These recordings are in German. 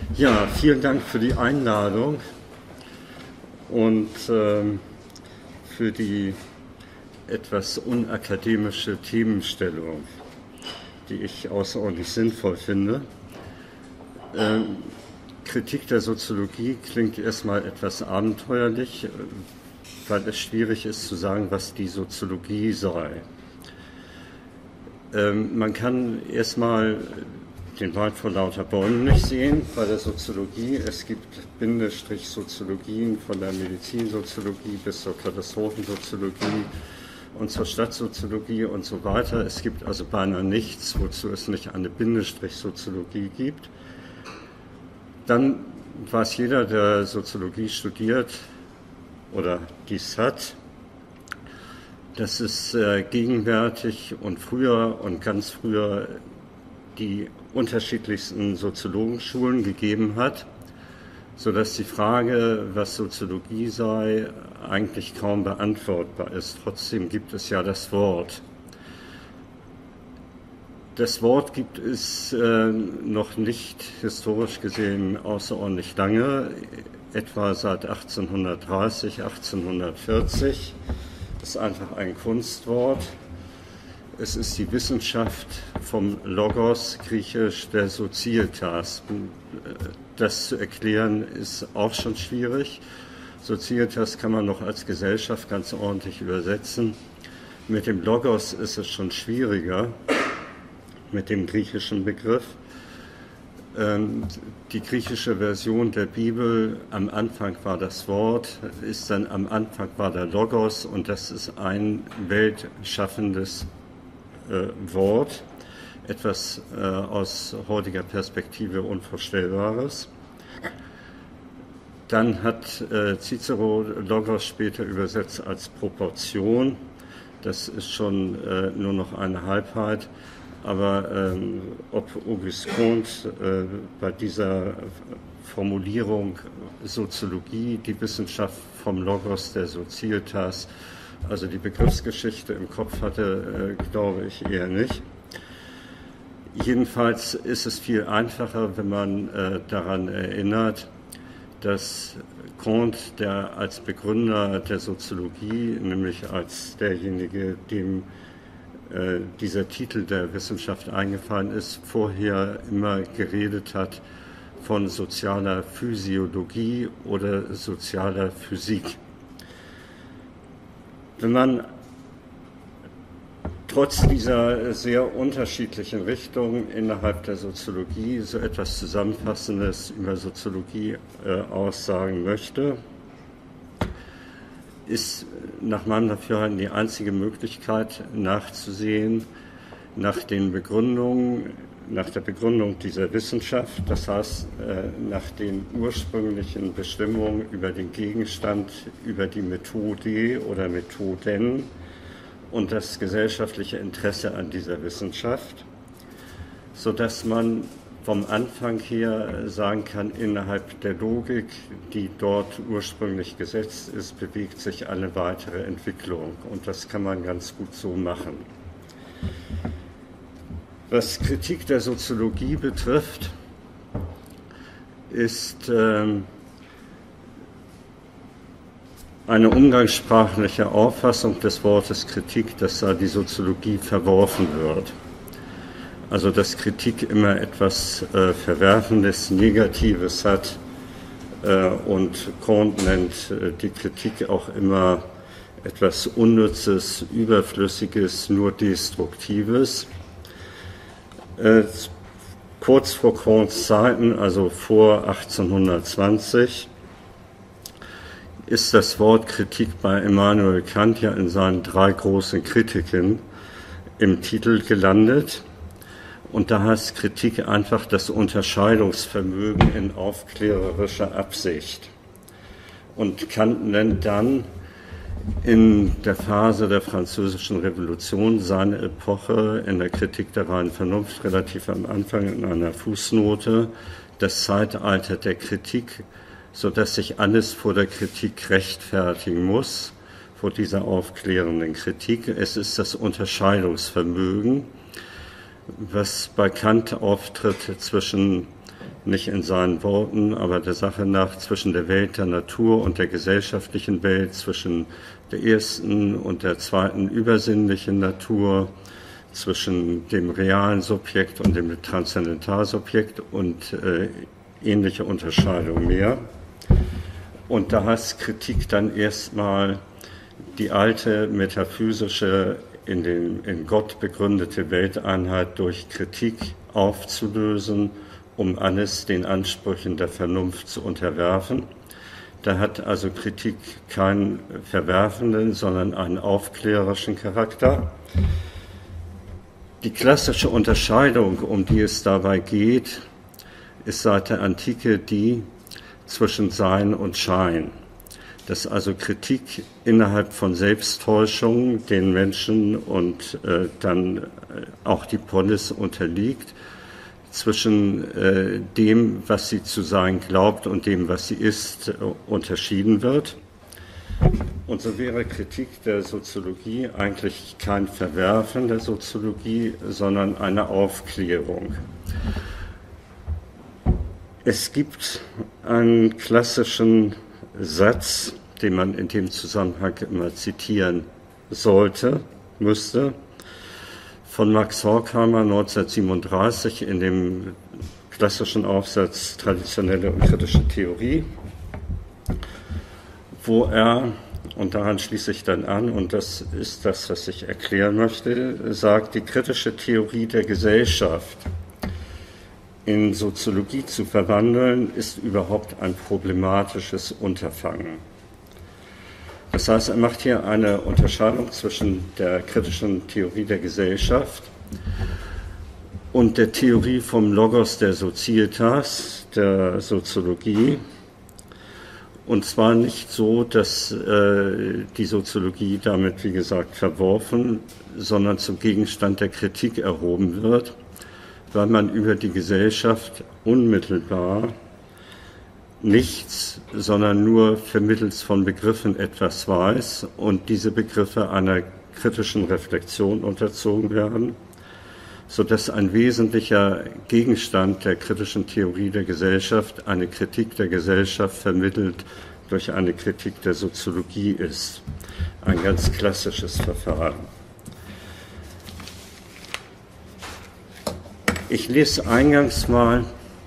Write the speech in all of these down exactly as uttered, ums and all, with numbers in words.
Ja, vielen Dank für die Einladung und ähm, für die etwas unakademische Themenstellung, die ich außerordentlich sinnvoll finde. Ähm, Kritik der Soziologie klingt erstmal etwas abenteuerlich, weil es schwierig ist zu sagen, was die Soziologie sei. Ähm, man kann erstmal den Wald vor lauter Bäumen nicht sehen bei der Soziologie. Es gibt Bindestrich Soziologien von der Medizinsoziologie bis zur Katastrophensoziologie und zur Stadtsoziologie und so weiter. Es gibt also beinahe nichts, wozu es nicht eine Bindestrich Soziologie gibt. Dann weiß jeder, der Soziologie studiert oder dies hat, dass es äh, gegenwärtig und früher und ganz früher die unterschiedlichsten Soziologenschulen gegeben hat, sodass die Frage, was Soziologie sei, eigentlich kaum beantwortbar ist. Trotzdem gibt es ja das Wort. Das Wort gibt es äh, noch nicht historisch gesehen außerordentlich lange, etwa seit achtzehnhundertdreißig, achtzehnhundertvierzig. Es ist einfach ein Kunstwort. Es ist die Wissenschaft vom Logos, griechisch der Sozietas. Das zu erklären ist auch schon schwierig. Sozietas kann man noch als Gesellschaft ganz ordentlich übersetzen. Mit dem Logos ist es schon schwieriger, mit dem griechischen Begriff. Die griechische Version der Bibel, am Anfang war das Wort, ist dann am Anfang war der Logos, und das ist ein weltschaffendes äh, Wort, etwas äh, aus heutiger Perspektive Unvorstellbares. Dann hat äh, Cicero Logos später übersetzt als Proportion. Das ist schon äh, nur noch eine Halbheit. Aber ähm, ob Auguste Comte äh, bei dieser Formulierung Soziologie, die Wissenschaft vom Logos der Sozietas, also die Begriffsgeschichte im Kopf hatte, äh, glaube ich eher nicht. Jedenfalls ist es viel einfacher, wenn man äh, daran erinnert, dass Comte, der als Begründer der Soziologie, nämlich als derjenige, dem dieser Titel der Wissenschaft eingefallen ist, vorher immer geredet hat von sozialer Physiologie oder sozialer Physik. Wenn man trotz dieser sehr unterschiedlichen Richtungen innerhalb der Soziologie so etwas Zusammenfassendes über Soziologie äh, aussagen möchte, ist nach meinem Dafürhalten die einzige Möglichkeit nachzusehen nach den Begründungen, nach der Begründung dieser Wissenschaft, das heißt nach den ursprünglichen Bestimmungen über den Gegenstand, über die Methode oder Methoden und das gesellschaftliche Interesse an dieser Wissenschaft, sodass man vom Anfang her sagen kann, innerhalb der Logik, die dort ursprünglich gesetzt ist, bewegt sich eine weitere Entwicklung. Und das kann man ganz gut so machen. Was Kritik der Soziologie betrifft, ist ähm, eine umgangssprachliche Auffassung des Wortes Kritik, dass da die Soziologie verworfen wird. Also dass Kritik immer etwas äh, Verwerfendes, Negatives hat äh, und Comte nennt äh, die Kritik auch immer etwas Unnützes, Überflüssiges, nur Destruktives. Äh, kurz vor Comtes Zeiten, also vor achtzehnhundertzwanzig, ist das Wort Kritik bei Immanuel Kant ja in seinen drei großen Kritiken im Titel gelandet. Und da heißt Kritik einfach das Unterscheidungsvermögen in aufklärerischer Absicht. Und Kant nennt dann in der Phase der Französischen Revolution seine Epoche in der Kritik der reinen Vernunft relativ am Anfang in einer Fußnote das Zeitalter der Kritik, sodass sich alles vor der Kritik rechtfertigen muss, vor dieser aufklärenden Kritik. Es ist das Unterscheidungsvermögen, was bei Kant auftritt zwischen nicht in seinen Worten, aber der Sache nach zwischen der Welt der Natur und der gesellschaftlichen Welt, zwischen der ersten und der zweiten übersinnlichen Natur, zwischen dem realen Subjekt und dem Transzendentalsubjekt und äh, ähnliche Unterscheidungen mehr. Und da heißt Kritik dann erstmal die alte metaphysische, in, den, in Gott begründete Welteinheit durch Kritik aufzulösen, um alles den Ansprüchen der Vernunft zu unterwerfen. Da hat also Kritik keinen verwerfenden, sondern einen aufklärerischen Charakter. Die klassische Unterscheidung, um die es dabei geht, ist seit der Antike die zwischen Sein und Schein. Dass also Kritik innerhalb von Selbsttäuschung den Menschen und äh, dann auch die Polis unterliegt, zwischen äh, dem, was sie zu sein glaubt und dem, was sie ist, äh, unterschieden wird. Und so wäre Kritik der Soziologie eigentlich kein Verwerfen der Soziologie, sondern eine Aufklärung. Es gibt einen klassischen Satz, den man in dem Zusammenhang immer zitieren sollte, müsste, von Max Horkheimer neunzehnhundertsiebenunddreißig in dem klassischen Aufsatz Traditionelle und kritische Theorie, wo er, und daran schließe ich dann an, und das ist das, was ich erklären möchte, sagt, die kritische Theorie der Gesellschaft in Soziologie zu verwandeln, ist überhaupt ein problematisches Unterfangen. Das heißt, er macht hier eine Unterscheidung zwischen der kritischen Theorie der Gesellschaft und der Theorie vom Logos der Societas, der Soziologie. Und zwar nicht so, dass äh, die Soziologie damit, wie gesagt, verworfen, sondern zum Gegenstand der Kritik erhoben wird, weil man über die Gesellschaft unmittelbar nichts, sondern nur vermittels von Begriffen etwas weiß und diese Begriffe einer kritischen Reflexion unterzogen werden, sodass ein wesentlicher Gegenstand der kritischen Theorie der Gesellschaft eine Kritik der Gesellschaft vermittelt durch eine Kritik der Soziologie ist. Ein ganz klassisches Verfahren. Ich lese eingangs mal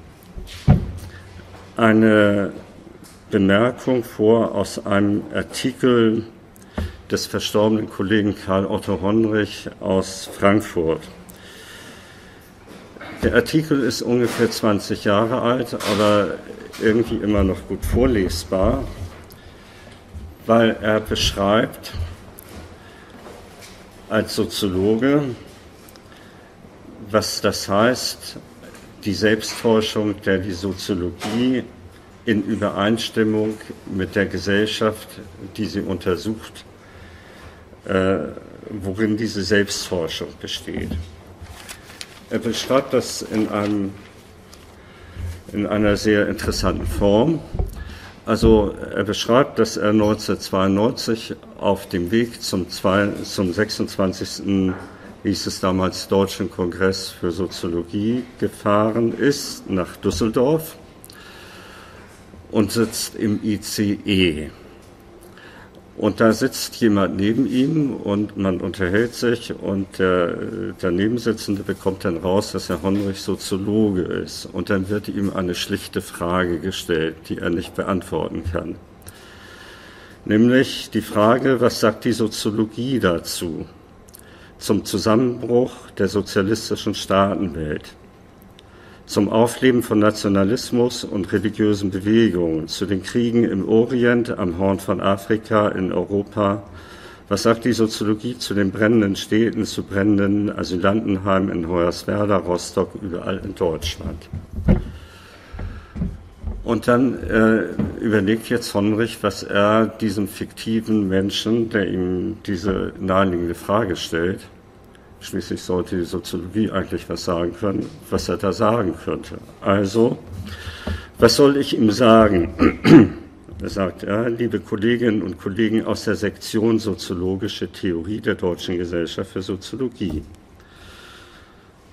eine Bemerkung vor aus einem Artikel des verstorbenen Kollegen Karl Otto Honrich aus Frankfurt. Der Artikel ist ungefähr zwanzig Jahre alt, aber irgendwie immer noch gut vorlesbar, weil er beschreibt als Soziologe, was das heißt, die Selbsttäuschung, der die Soziologie in Übereinstimmung mit der Gesellschaft, die sie untersucht, äh, worin diese Selbsttäuschung besteht. Er beschreibt das in, einem, in einer sehr interessanten Form. Also er beschreibt, dass er neunzehnhundertzweiundneunzig auf dem Weg zum, zwei, zum sechsundzwanzigsten hieß es damals, Deutschen Kongress für Soziologie gefahren ist, nach Düsseldorf und sitzt im I C E. Und da sitzt jemand neben ihm und man unterhält sich und der Danebensitzende bekommt dann raus, dass Herr Honrich Soziologe ist. Und dann wird ihm eine schlichte Frage gestellt, die er nicht beantworten kann. Nämlich die Frage, was sagt die Soziologie dazu? Zum Zusammenbruch der sozialistischen Staatenwelt, zum Aufleben von Nationalismus und religiösen Bewegungen, zu den Kriegen im Orient, am Horn von Afrika, in Europa. Was sagt die Soziologie zu den brennenden Städten, zu brennenden Asylantenheimen in Hoyerswerda, Rostock, überall in Deutschland? Und dann äh, überlegt jetzt Honrich, was er diesem fiktiven Menschen, der ihm diese naheliegende Frage stellt, schließlich sollte die Soziologie eigentlich was sagen können, was er da sagen könnte. Also, was soll ich ihm sagen? Da sagt er, liebe Kolleginnen und Kollegen aus der Sektion Soziologische Theorie der Deutschen Gesellschaft für Soziologie.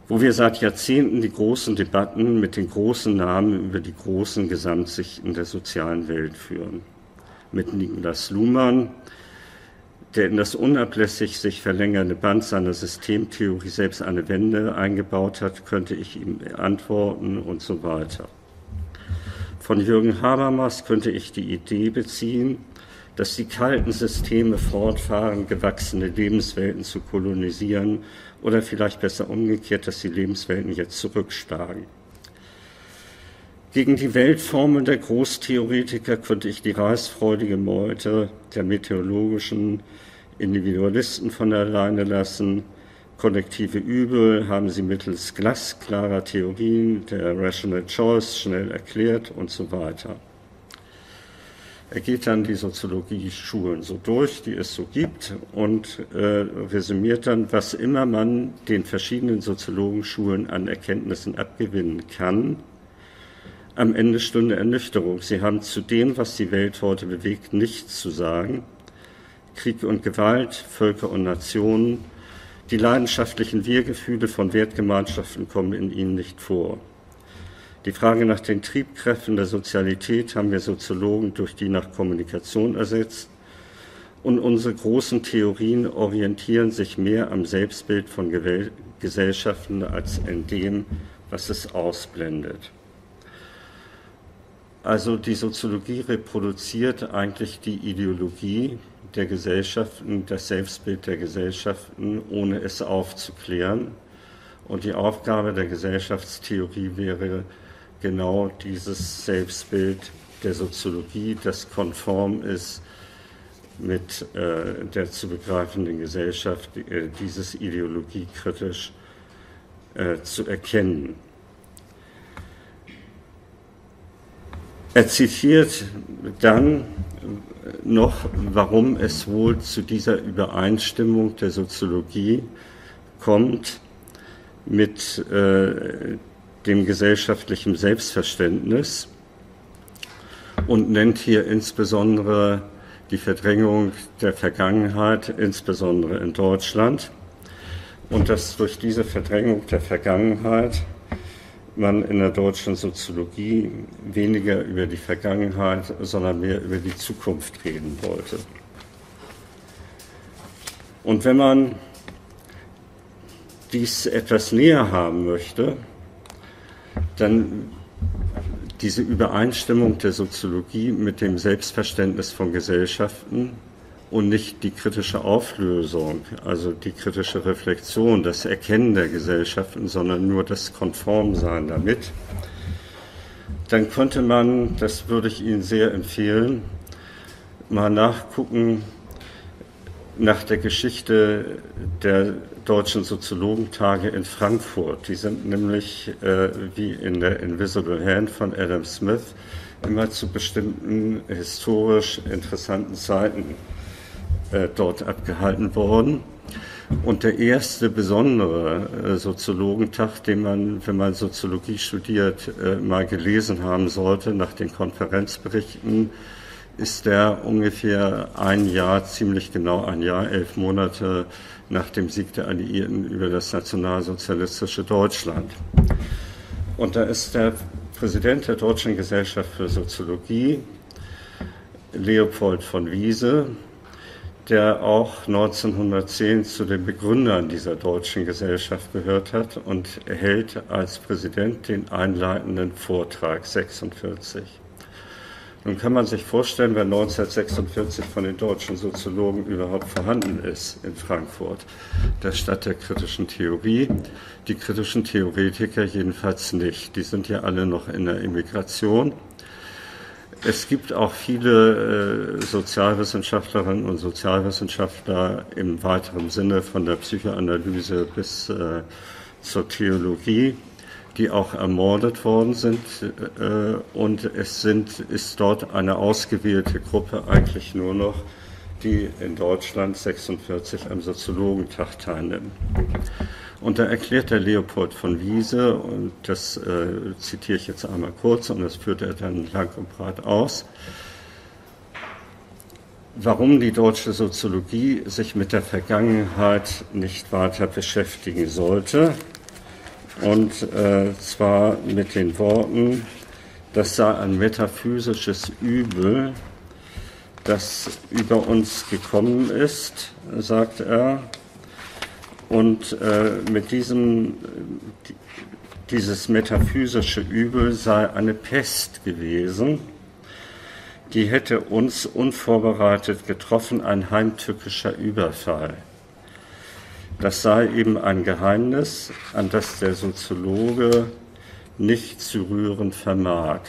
wo wir seit Jahrzehnten die großen Debatten mit den großen Namen über die großen Gesamtsichten der sozialen Welt führen. Mit Niklas Luhmann, der in das unablässig sich verlängernde Band seiner Systemtheorie selbst eine Wende eingebaut hat, könnte ich ihm antworten und so weiter. Von Jürgen Habermas könnte ich die Idee beziehen, dass die kalten Systeme fortfahren, gewachsene Lebenswelten zu kolonisieren oder vielleicht besser umgekehrt, dass die Lebenswelten jetzt zurückschlagen. Gegen die Weltformel der Großtheoretiker könnte ich die reißfreudige Meute der meteorologischen Individualisten von alleine lassen. Kollektive Übel haben sie mittels glasklarer Theorien der Rational Choice schnell erklärt und so weiter. Er geht dann die Soziologie-Schulen so durch, die es so gibt, und äh, resümiert dann, was immer man den verschiedenen Soziologenschulen an Erkenntnissen abgewinnen kann. Am Ende stünde Ernüchterung. Sie haben zu dem, was die Welt heute bewegt, nichts zu sagen. Krieg und Gewalt, Völker und Nationen, die leidenschaftlichen Wir-Gefühle von Wertgemeinschaften kommen in ihnen nicht vor. Die Frage nach den Triebkräften der Sozialität haben wir Soziologen durch die nach Kommunikation ersetzt, und unsere großen Theorien orientieren sich mehr am Selbstbild von Gesellschaften als in dem, was es ausblendet. Also die Soziologie reproduziert eigentlich die Ideologie der Gesellschaften, das Selbstbild der Gesellschaften, ohne es aufzuklären. Und die Aufgabe der Gesellschaftstheorie wäre genau dieses Selbstbild der Soziologie, das konform ist mit äh, der zu begreifenden Gesellschaft, äh, dieses ideologiekritisch äh, zu erkennen. Er zitiert dann noch, warum es wohl zu dieser Übereinstimmung der Soziologie kommt mit äh, dem gesellschaftlichen Selbstverständnis, und nennt hier insbesondere die Verdrängung der Vergangenheit, insbesondere in Deutschland, und dass durch diese Verdrängung der Vergangenheit man in der deutschen Soziologie weniger über die Vergangenheit, sondern mehr über die Zukunft reden wollte. Und wenn man dies etwas näher haben möchte, dann diese Übereinstimmung der Soziologie mit dem Selbstverständnis von Gesellschaften und nicht die kritische Auflösung, also die kritische Reflexion, das Erkennen der Gesellschaften, sondern nur das Konformsein damit, dann könnte man, das würde ich Ihnen sehr empfehlen, mal nachgucken nach der Geschichte der Deutschen Soziologentage in Frankfurt. Die sind nämlich, äh, wie in der Invisible Hand von Adam Smith, immer zu bestimmten historisch interessanten Zeiten äh, dort abgehalten worden. Und der erste besondere äh, Soziologentag, den man, wenn man Soziologie studiert, äh, mal gelesen haben sollte, nach den Konferenzberichten, ist der ungefähr ein Jahr, ziemlich genau ein Jahr, elf Monate nach dem Sieg der Alliierten über das nationalsozialistische Deutschland. Und da ist der Präsident der Deutschen Gesellschaft für Soziologie, Leopold von Wiese, der auch neunzehnhundertzehn zu den Begründern dieser deutschen Gesellschaft gehört hat, und hält als Präsident den einleitenden Vortrag sechsundvierzig. Nun kann man sich vorstellen, wer neunzehnhundertsechsundvierzig von den deutschen Soziologen überhaupt vorhanden ist in Frankfurt. Der Stadt der kritischen Theorie. Die kritischen Theoretiker jedenfalls nicht. Die sind ja alle noch in der Emigration. Es gibt auch viele äh, Sozialwissenschaftlerinnen und Sozialwissenschaftler im weiteren Sinne von der Psychoanalyse bis äh, zur Theologie, die auch ermordet worden sind, äh, und es sind, ist dort eine ausgewählte Gruppe eigentlich nur noch, die in Deutschland sechsundvierzig am Soziologentag teilnimmt. Und da erklärt der Leopold von Wiese, und das äh, zitiere ich jetzt einmal kurz, und das führt er dann lang und breit aus, warum die deutsche Soziologie sich mit der Vergangenheit nicht weiter beschäftigen sollte. Und äh, zwar mit den Worten, das sei ein metaphysisches Übel, das über uns gekommen ist, sagt er. Und äh, mit diesem, dieses metaphysische Übel sei eine Pest gewesen, die hätte uns unvorbereitet getroffen, ein heimtückischer Überfall. Das sei eben ein Geheimnis, an das der Soziologe nicht zu rühren vermag.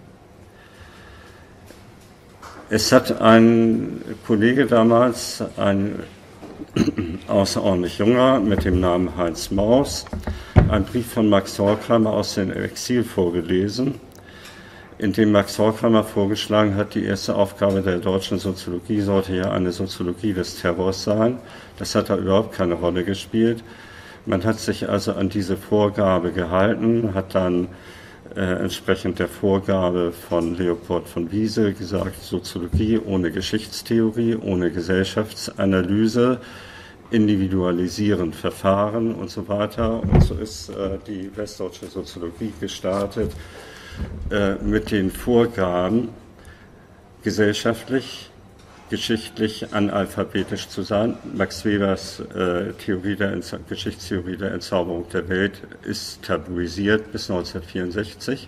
Es hat ein Kollege damals, ein außerordentlich junger mit dem Namen Heinz Maus, einen Brief von Max Horkheimer aus dem Exil vorgelesen, in dem Max Horkheimer vorgeschlagen hat, die erste Aufgabe der deutschen Soziologie sollte ja eine Soziologie des Terrors sein. Das hat da überhaupt keine Rolle gespielt. Man hat sich also an diese Vorgabe gehalten, hat dann äh, entsprechend der Vorgabe von Leopold von Wiese gesagt, Soziologie ohne Geschichtstheorie, ohne Gesellschaftsanalyse, individualisierend Verfahren und so weiter. Und so ist äh, die westdeutsche Soziologie gestartet äh, mit den Vorgaben, gesellschaftlich, geschichtlich analphabetisch zu sein. Max Webers äh, Theorie der Geschichtstheorie der Entzauberung der Welt ist tabuisiert bis neunzehnhundertvierundsechzig.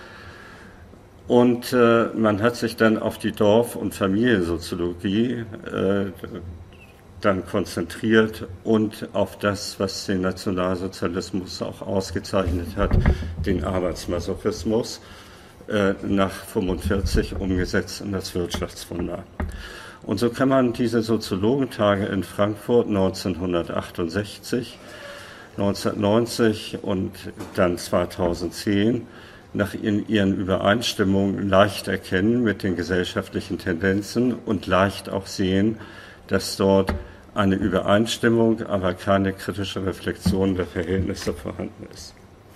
Und äh, man hat sich dann auf die Dorf- und Familiensoziologie äh, dann konzentriert und auf das, was den Nationalsozialismus auch ausgezeichnet hat, den Arbeitsmasochismus, äh, nach fünfundvierzig umgesetzt in das Wirtschaftswunder. Und so kann man diese Soziologentage in Frankfurt neunzehnhundertachtundsechzig, neunzehnhundertneunzig und dann zweitausendzehn nach in ihren Übereinstimmungen leicht erkennen mit den gesellschaftlichen Tendenzen und leicht auch sehen, dass dort eine Übereinstimmung, aber keine kritische Reflexion der Verhältnisse vorhanden ist.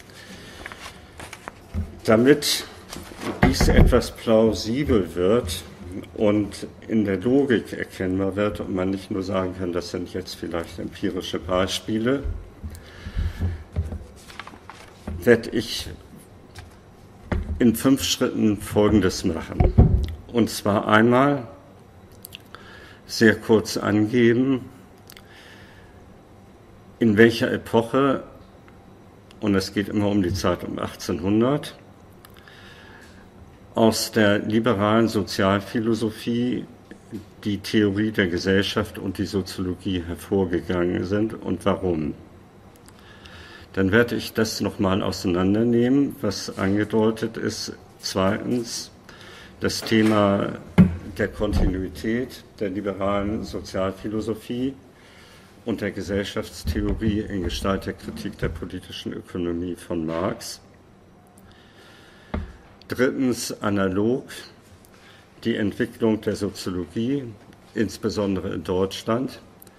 Damit dies etwas plausibel wird und in der Logik erkennbar wird und man nicht nur sagen kann, das sind jetzt vielleicht empirische Beispiele, werde ich in fünf Schritten Folgendes machen. Und zwar einmal sehr kurz angeben, in welcher Epoche, und es geht immer um die Zeit um achtzehnhundert, aus der liberalen Sozialphilosophie die Theorie der Gesellschaft und die Soziologie hervorgegangen sind und warum. Dann werde ich das nochmal auseinandernehmen, was angedeutet ist. Zweitens, das Thema der Kontinuität der liberalen Sozialphilosophie und der Gesellschaftstheorie in Gestalt der Kritik der politischen Ökonomie von Marx. Drittens, analog die Entwicklung der Soziologie, insbesondere in Deutschland.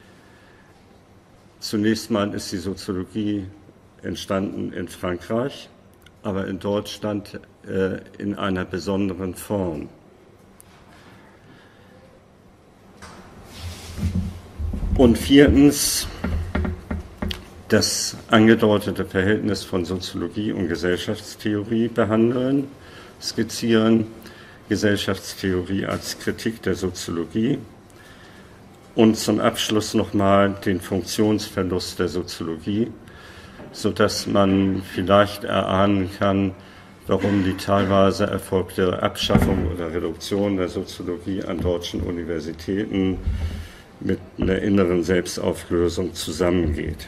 Zunächst mal ist die Soziologie entstanden in Frankreich, aber in Deutschland äh, in einer besonderen Form. Und viertens, das angedeutete Verhältnis von Soziologie und Gesellschaftstheorie behandeln, skizzieren, Gesellschaftstheorie als Kritik der Soziologie und zum Abschluss nochmal den Funktionsverlust der Soziologie, sodass man vielleicht erahnen kann, warum die teilweise erfolgte Abschaffung oder Reduktion der Soziologie an deutschen Universitäten mit einer inneren Selbstauflösung zusammengeht.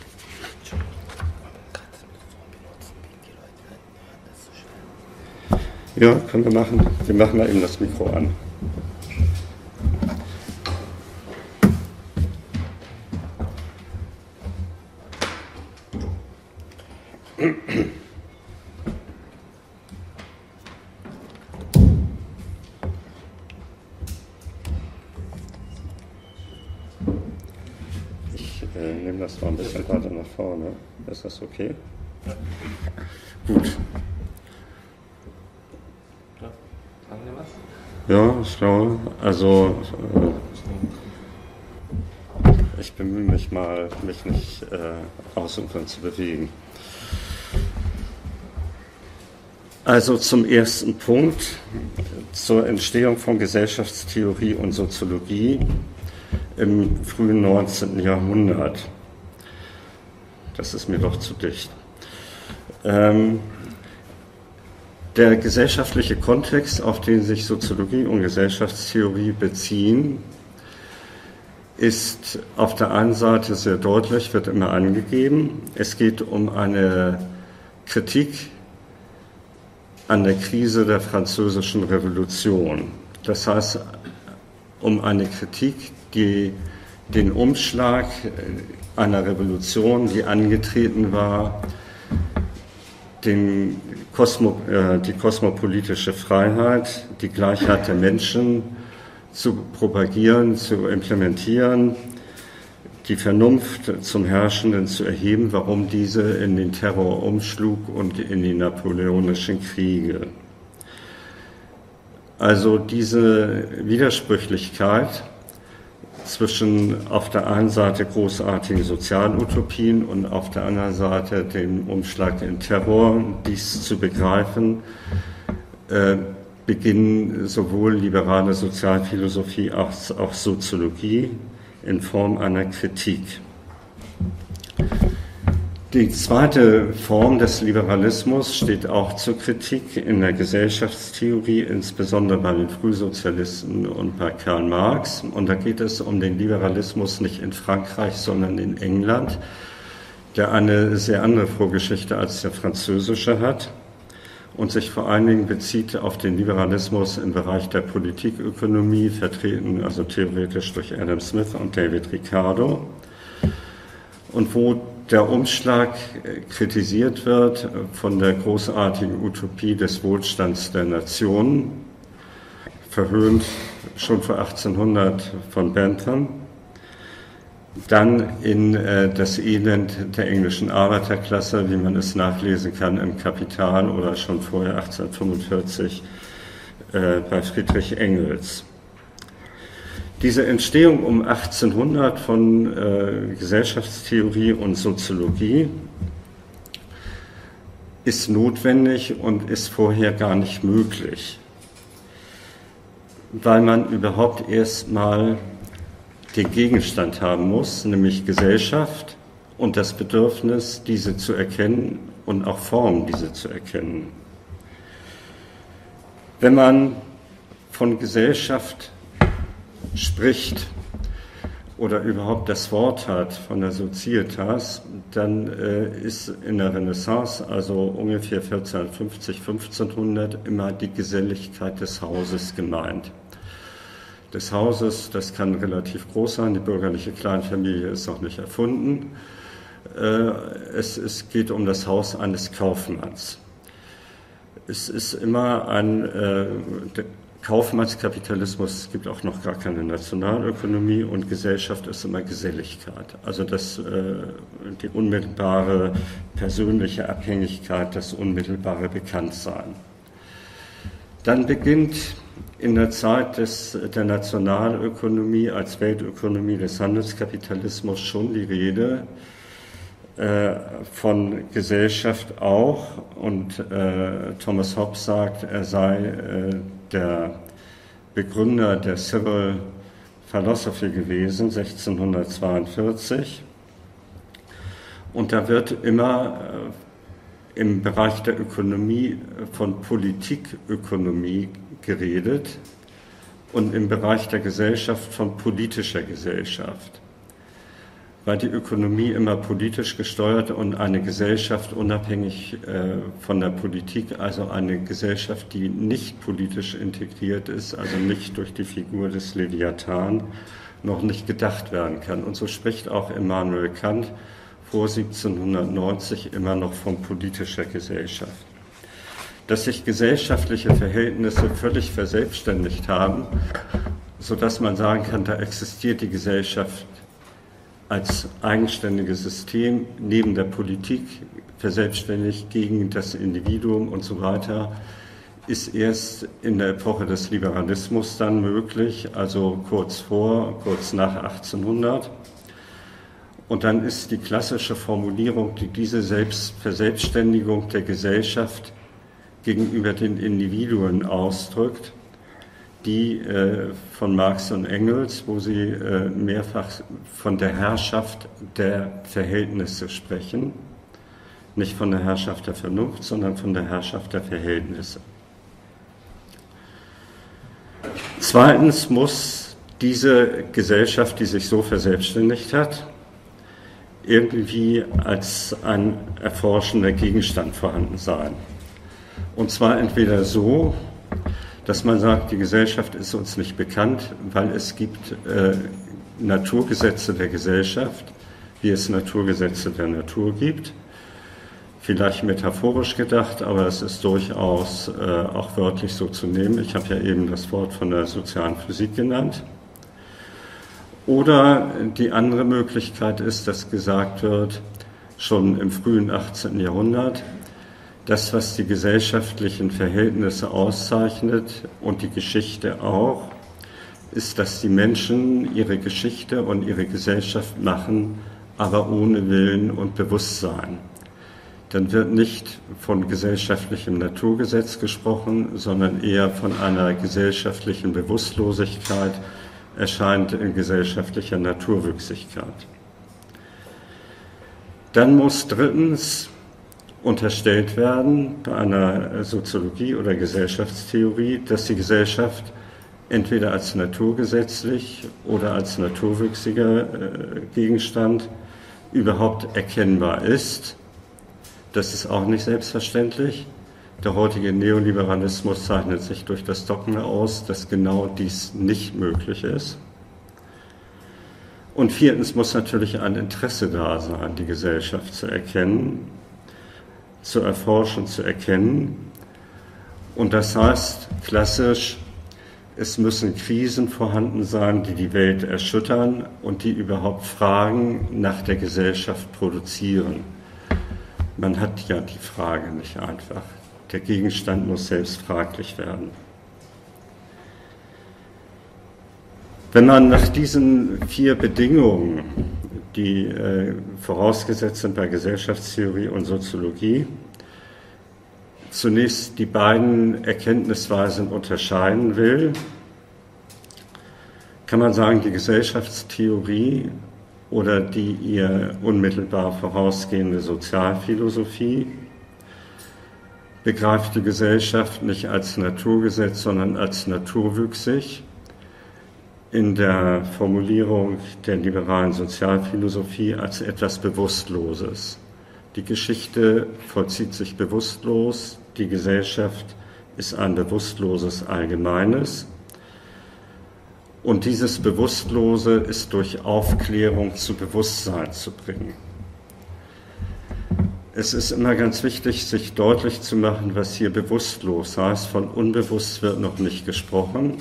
Ja, können wir machen. Wir machen mal eben das Mikro an. Ich äh, nehme das mal ein bisschen weiter nach vorne. Ist das okay? Ja. Gut. Ja, ich glaube, also äh, ich bemühe mich mal, mich nicht äh, außenrum zu bewegen. Also zum ersten Punkt, zur Entstehung von Gesellschaftstheorie und Soziologie im frühen neunzehnten Jahrhundert. Das ist mir doch zu dicht. Ähm, der gesellschaftliche Kontext, auf den sich Soziologie und Gesellschaftstheorie beziehen, ist auf der einen Seite sehr deutlich, wird immer angegeben. Es geht um eine Kritik an der Krise der Französischen Revolution. Das heißt, um eine Kritik, die den Umschlag einer Revolution, die angetreten war, den Kosmo, äh, die kosmopolitische Freiheit, die Gleichheit der Menschen zu propagieren, zu implementieren, die Vernunft zum Herrschenden zu erheben, warum diese in den Terror umschlug und in die napoleonischen Kriege. Also diese Widersprüchlichkeit zwischen auf der einen Seite großartigen Sozialutopien und auf der anderen Seite dem Umschlag in Terror, dies zu begreifen, äh, beginnen sowohl liberale Sozialphilosophie als auch Soziologie in Form einer Kritik. Die zweite Form des Liberalismus steht auch zur Kritik in der Gesellschaftstheorie, insbesondere bei den Frühsozialisten und bei Karl Marx. Und da geht es um den Liberalismus nicht in Frankreich, sondern in England, der eine sehr andere Vorgeschichte als der französische hat und sich vor allen Dingen bezieht auf den Liberalismus im Bereich der Politikökonomie, vertreten also theoretisch durch Adam Smith und David Ricardo, und wo der Umschlag kritisiert wird von der großartigen Utopie des Wohlstands der Nationen, verhöhnt schon vor achtzehnhundert von Bentham, dann in äh, das Elend der englischen Arbeiterklasse, wie man es nachlesen kann im Kapital oder schon vorher achtzehnhundertfünfundvierzig äh, bei Friedrich Engels. Diese Entstehung um achtzehnhundert von äh, Gesellschaftstheorie und Soziologie ist notwendig und ist vorher gar nicht möglich, weil man überhaupt erstmal den Gegenstand haben muss, nämlich Gesellschaft und das Bedürfnis, diese zu erkennen und auch Formen, diese zu erkennen. Wenn man von Gesellschaft spricht oder überhaupt das Wort hat von der Societas, dann äh, ist in der Renaissance, also ungefähr vierzehnhundertfünfzig, fünfzehnhundert, immer die Geselligkeit des Hauses gemeint. Des Hauses, das kann relativ groß sein, die bürgerliche Kleinfamilie ist noch nicht erfunden. Äh, es, es geht um das Haus eines Kaufmanns. Es ist immer ein äh, Kaufmannskapitalismus, es gibt auch noch gar keine Nationalökonomie, und Gesellschaft ist immer Geselligkeit. Also das, äh, die unmittelbare persönliche Abhängigkeit, das unmittelbare Bekanntsein. Dann beginnt in der Zeit des, der Nationalökonomie als Weltökonomie des Handelskapitalismus schon die Rede äh, von Gesellschaft auch, und äh, Thomas Hobbes sagt, er sei äh, der Begründer der Civil Philosophy gewesen, sechzehnhundertzweiundvierzig. Und da wird immer äh, im Bereich der Ökonomie von Politikökonomie geredet und im Bereich der Gesellschaft von politischer Gesellschaft, weil die Ökonomie immer politisch gesteuert und eine Gesellschaft unabhängig äh, von der Politik, also eine Gesellschaft, die nicht politisch integriert ist, also nicht durch die Figur des Leviathan, noch nicht gedacht werden kann. Und so spricht auch Immanuel Kant vor siebzehnhundertneunzig immer noch von politischer Gesellschaft. Dass sich gesellschaftliche Verhältnisse völlig verselbstständigt haben, sodass man sagen kann, da existiert die Gesellschaft als eigenständiges System neben der Politik, verselbstständigt gegen das Individuum und so weiter, ist erst in der Epoche des Liberalismus dann möglich, also kurz vor, kurz nach achtzehnhundert. Und dann ist die klassische Formulierung, die diese Selbstverselbstständigung der Gesellschaft gegenüber den Individuen ausdrückt, die äh, von Marx und Engels, wo sie äh, mehrfach von der Herrschaft der Verhältnisse sprechen, nicht von der Herrschaft der Vernunft, sondern von der Herrschaft der Verhältnisse. Zweitens muss diese Gesellschaft, die sich so verselbstständigt hat, irgendwie als ein erforschender Gegenstand vorhanden sein. Und zwar entweder so, dass man sagt, die Gesellschaft ist uns nicht bekannt, weil es gibt äh, Naturgesetze der Gesellschaft, wie es Naturgesetze der Natur gibt. Vielleicht metaphorisch gedacht, aber es ist durchaus äh, auch wörtlich so zu nehmen. Ich habe ja eben das Wort von der sozialen Physik genannt. Oder die andere Möglichkeit ist, dass gesagt wird, schon im frühen achtzehnten Jahrhundert, das, was die gesellschaftlichen Verhältnisse auszeichnet und die Geschichte auch, ist, dass die Menschen ihre Geschichte und ihre Gesellschaft machen, aber ohne Willen und Bewusstsein. Dann wird nicht von gesellschaftlichem Naturgesetz gesprochen, sondern eher von einer gesellschaftlichen Bewusstlosigkeit, erscheint in gesellschaftlicher Naturwüchsigkeit. Dann muss drittens unterstellt werden bei einer Soziologie oder Gesellschaftstheorie, dass die Gesellschaft entweder als naturgesetzlich oder als naturwüchsiger Gegenstand überhaupt erkennbar ist. Das ist auch nicht selbstverständlich. Der heutige Neoliberalismus zeichnet sich durch das Dogma aus, dass genau dies nicht möglich ist. Und viertens muss natürlich ein Interesse da sein, die Gesellschaft zu erkennen, zu erforschen, zu erkennen. Und das heißt klassisch, es müssen Krisen vorhanden sein, die die Welt erschüttern und die überhaupt Fragen nach der Gesellschaft produzieren. Man hat ja die Frage nicht einfach. Der Gegenstand muss selbst fraglich werden. Wenn man nach diesen vier Bedingungen, die äh, vorausgesetzt sind bei Gesellschaftstheorie und Soziologie, zunächst die beiden Erkenntnisweisen unterscheiden will, kann man sagen, die Gesellschaftstheorie oder die ihr unmittelbar vorausgehende Sozialphilosophie begreift die Gesellschaft nicht als Naturgesetz, sondern als naturwüchsig. In der Formulierung der liberalen Sozialphilosophie als etwas Bewusstloses. Die Geschichte vollzieht sich bewusstlos, die Gesellschaft ist ein bewusstloses Allgemeines. Und dieses Bewusstlose ist durch Aufklärung zu Bewusstsein zu bringen. Es ist immer ganz wichtig, sich deutlich zu machen, was hier bewusstlos heißt. Von unbewusst wird noch nicht gesprochen.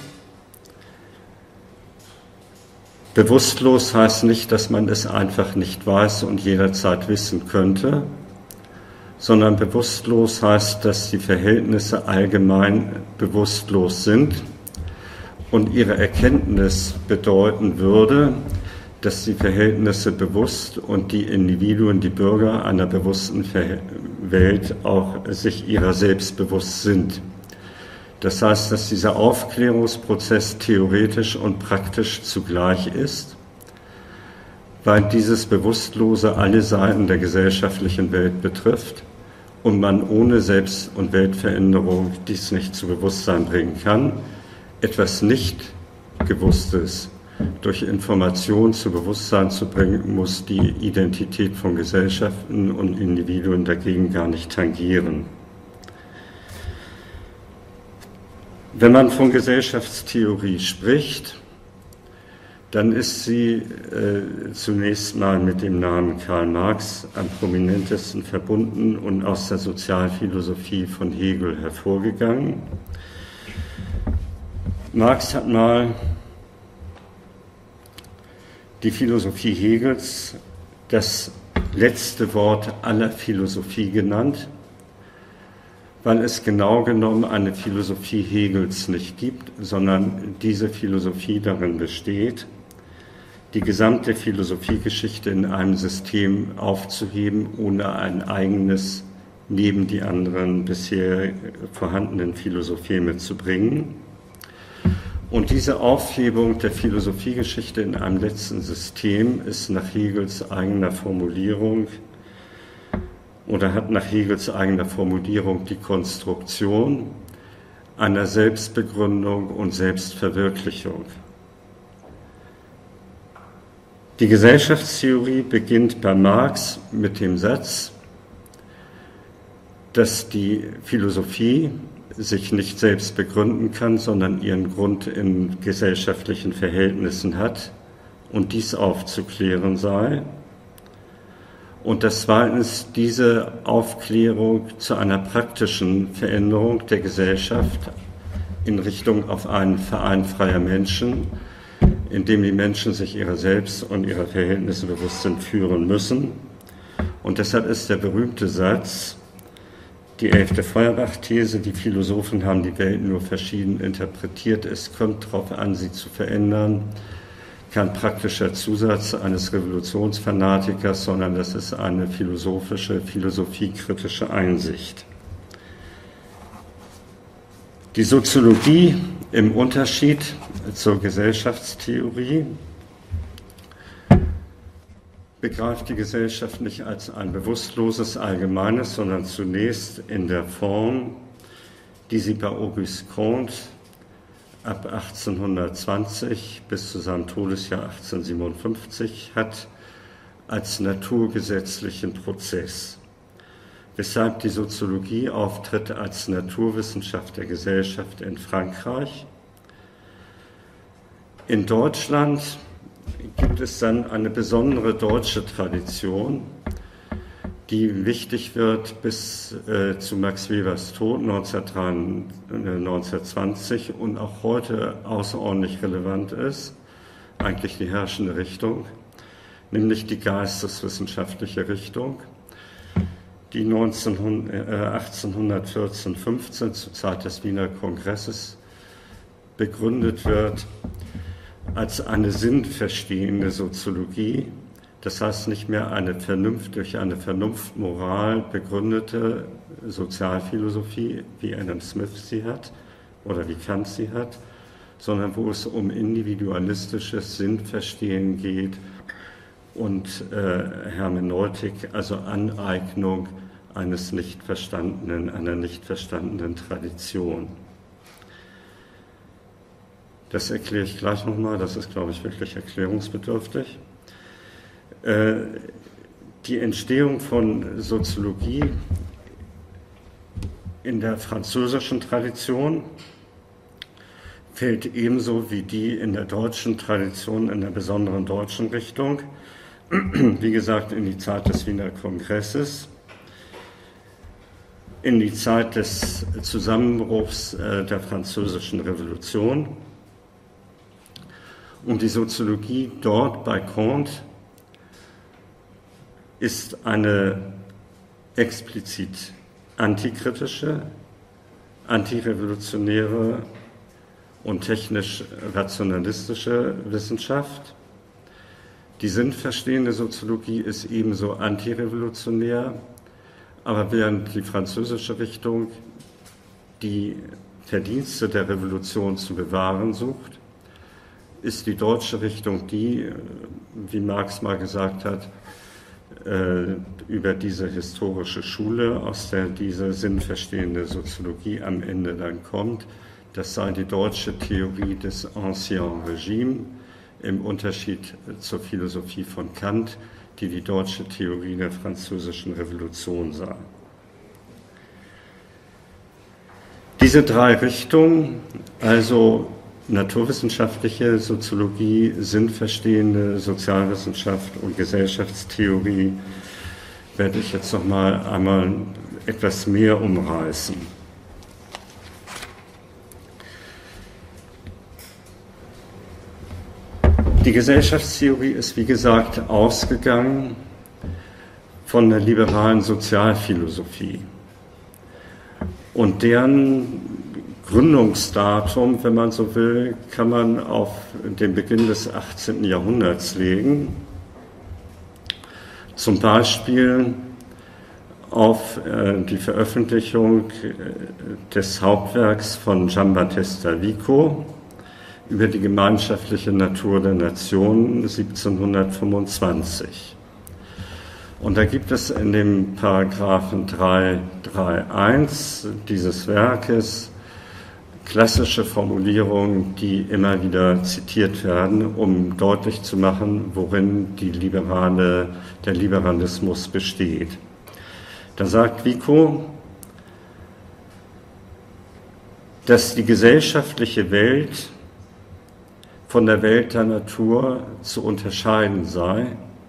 Bewusstlos heißt nicht, dass man es einfach nicht weiß und jederzeit wissen könnte, sondern bewusstlos heißt, dass die Verhältnisse allgemein bewusstlos sind und ihre Erkenntnis bedeuten würde, dass die Verhältnisse bewusst und die Individuen, die Bürger einer bewussten Welt auch sich ihrer selbst bewusst sind. Das heißt, dass dieser Aufklärungsprozess theoretisch und praktisch zugleich ist, weil dieses Bewusstlose alle Seiten der gesellschaftlichen Welt betrifft und man ohne Selbst- und Weltveränderung dies nicht zu Bewusstsein bringen kann. Etwas nicht Gewusstes durch Information zu Bewusstsein zu bringen, muss die Identität von Gesellschaften und Individuen dagegen gar nicht tangieren. Wenn man von Gesellschaftstheorie spricht, dann ist sie äh, zunächst mal mit dem Namen Karl Marx am prominentesten verbunden und aus der Sozialphilosophie von Hegel hervorgegangen. Marx hat mal die Philosophie Hegels das letzte Wort aller Philosophie genannt, weil es genau genommen eine Philosophie Hegels nicht gibt, sondern diese Philosophie darin besteht, die gesamte Philosophiegeschichte in einem System aufzuheben, ohne ein eigenes neben die anderen bisher vorhandenen Philosophien mitzubringen. Und diese Aufhebung der Philosophiegeschichte in einem letzten System ist nach Hegels eigener Formulierung oder hat nach Hegels eigener Formulierung die Konstruktion einer Selbstbegründung und Selbstverwirklichung. Die Gesellschaftstheorie beginnt bei Marx mit dem Satz, dass die Philosophie sich nicht selbst begründen kann, sondern ihren Grund in gesellschaftlichen Verhältnissen hat und dies aufzuklären sei. Und dass zweitens diese Aufklärung zu einer praktischen Veränderung der Gesellschaft in Richtung auf einen Verein freier Menschen, in dem die Menschen sich ihrer selbst und ihrer Verhältnisse bewusst sind, führen müssen. Und deshalb ist der berühmte Satz, die elfte Feuerbach-These, die Philosophen haben die Welt nur verschieden interpretiert, es kommt darauf an, sie zu verändern, kein praktischer Zusatz eines Revolutionsfanatikers, sondern das ist eine philosophische, philosophiekritische Einsicht. Die Soziologie im Unterschied zur Gesellschaftstheorie begreift die Gesellschaft nicht als ein bewusstloses Allgemeines, sondern zunächst in der Form, die sie bei Auguste Comte ab achtzehnhundertzwanzig bis zu seinem Todesjahr achtzehnhundertsiebenundfünfzig hat, als naturgesetzlichen Prozess. Weshalb die Soziologie auftritt als Naturwissenschaft der Gesellschaft in Frankreich. In Deutschland gibt es dann eine besondere deutsche Tradition, die wichtig wird bis äh, zu Max Webers Tod neunzehnhundertzwanzig und auch heute außerordentlich relevant ist, eigentlich die herrschende Richtung, nämlich die geisteswissenschaftliche Richtung, die achtzehnhundertvierzehn fünfzehn zur Zeit des Wiener Kongresses begründet wird als eine sinnverstehende Soziologie, das heißt nicht mehr eine Vernunft durch eine Vernunftmoral begründete Sozialphilosophie, wie Adam Smith sie hat oder wie Kant sie hat, sondern wo es um individualistisches Sinnverstehen geht und äh, Hermeneutik, also Aneignung eines nicht verstandenen, einer nicht verstandenen Tradition. Das erkläre ich gleich nochmal, das ist, glaube ich, wirklich erklärungsbedürftig. Äh, die Entstehung von Soziologie in der französischen Tradition fällt ebenso wie die in der deutschen Tradition in der besonderen deutschen Richtung, wie gesagt, in die Zeit des Wiener Kongresses, in die Zeit des Zusammenbruchs äh, der Französischen Revolution. Und die Soziologie dort bei Comte ist eine explizit antikritische, antirevolutionäre und technisch-rationalistische Wissenschaft. Die sinnverstehende Soziologie ist ebenso antirevolutionär, aber während die französische Richtung die Verdienste der Revolution zu bewahren sucht, ist die deutsche Richtung die, wie Marx mal gesagt hat, über diese historische Schule, aus der diese sinnverstehende Soziologie am Ende dann kommt. Das sei die deutsche Theorie des Ancien Regime im Unterschied zur Philosophie von Kant, die die deutsche Theorie der französischen Revolution sei. Diese drei Richtungen, also naturwissenschaftliche Soziologie, sinnverstehende Sozialwissenschaft und Gesellschaftstheorie, werde ich jetzt noch mal einmal etwas mehr umreißen. Die Gesellschaftstheorie ist, wie gesagt, ausgegangen von der liberalen Sozialphilosophie und deren Gründungsdatum, wenn man so will, kann man auf den Beginn des achtzehnten Jahrhunderts legen. Zum Beispiel auf äh, die Veröffentlichung äh, des Hauptwerks von Giambattista Vico über die gemeinschaftliche Natur der Nationen siebzehnhundertfünfundzwanzig. Und da gibt es in dem Paragraphen drei drei eins dieses Werkes klassische Formulierungen, die immer wieder zitiert werden, um deutlich zu machen, worin die liberale, der Liberalismus besteht. Da sagt Vico, dass die gesellschaftliche Welt von der Welt der Natur zu unterscheiden sei.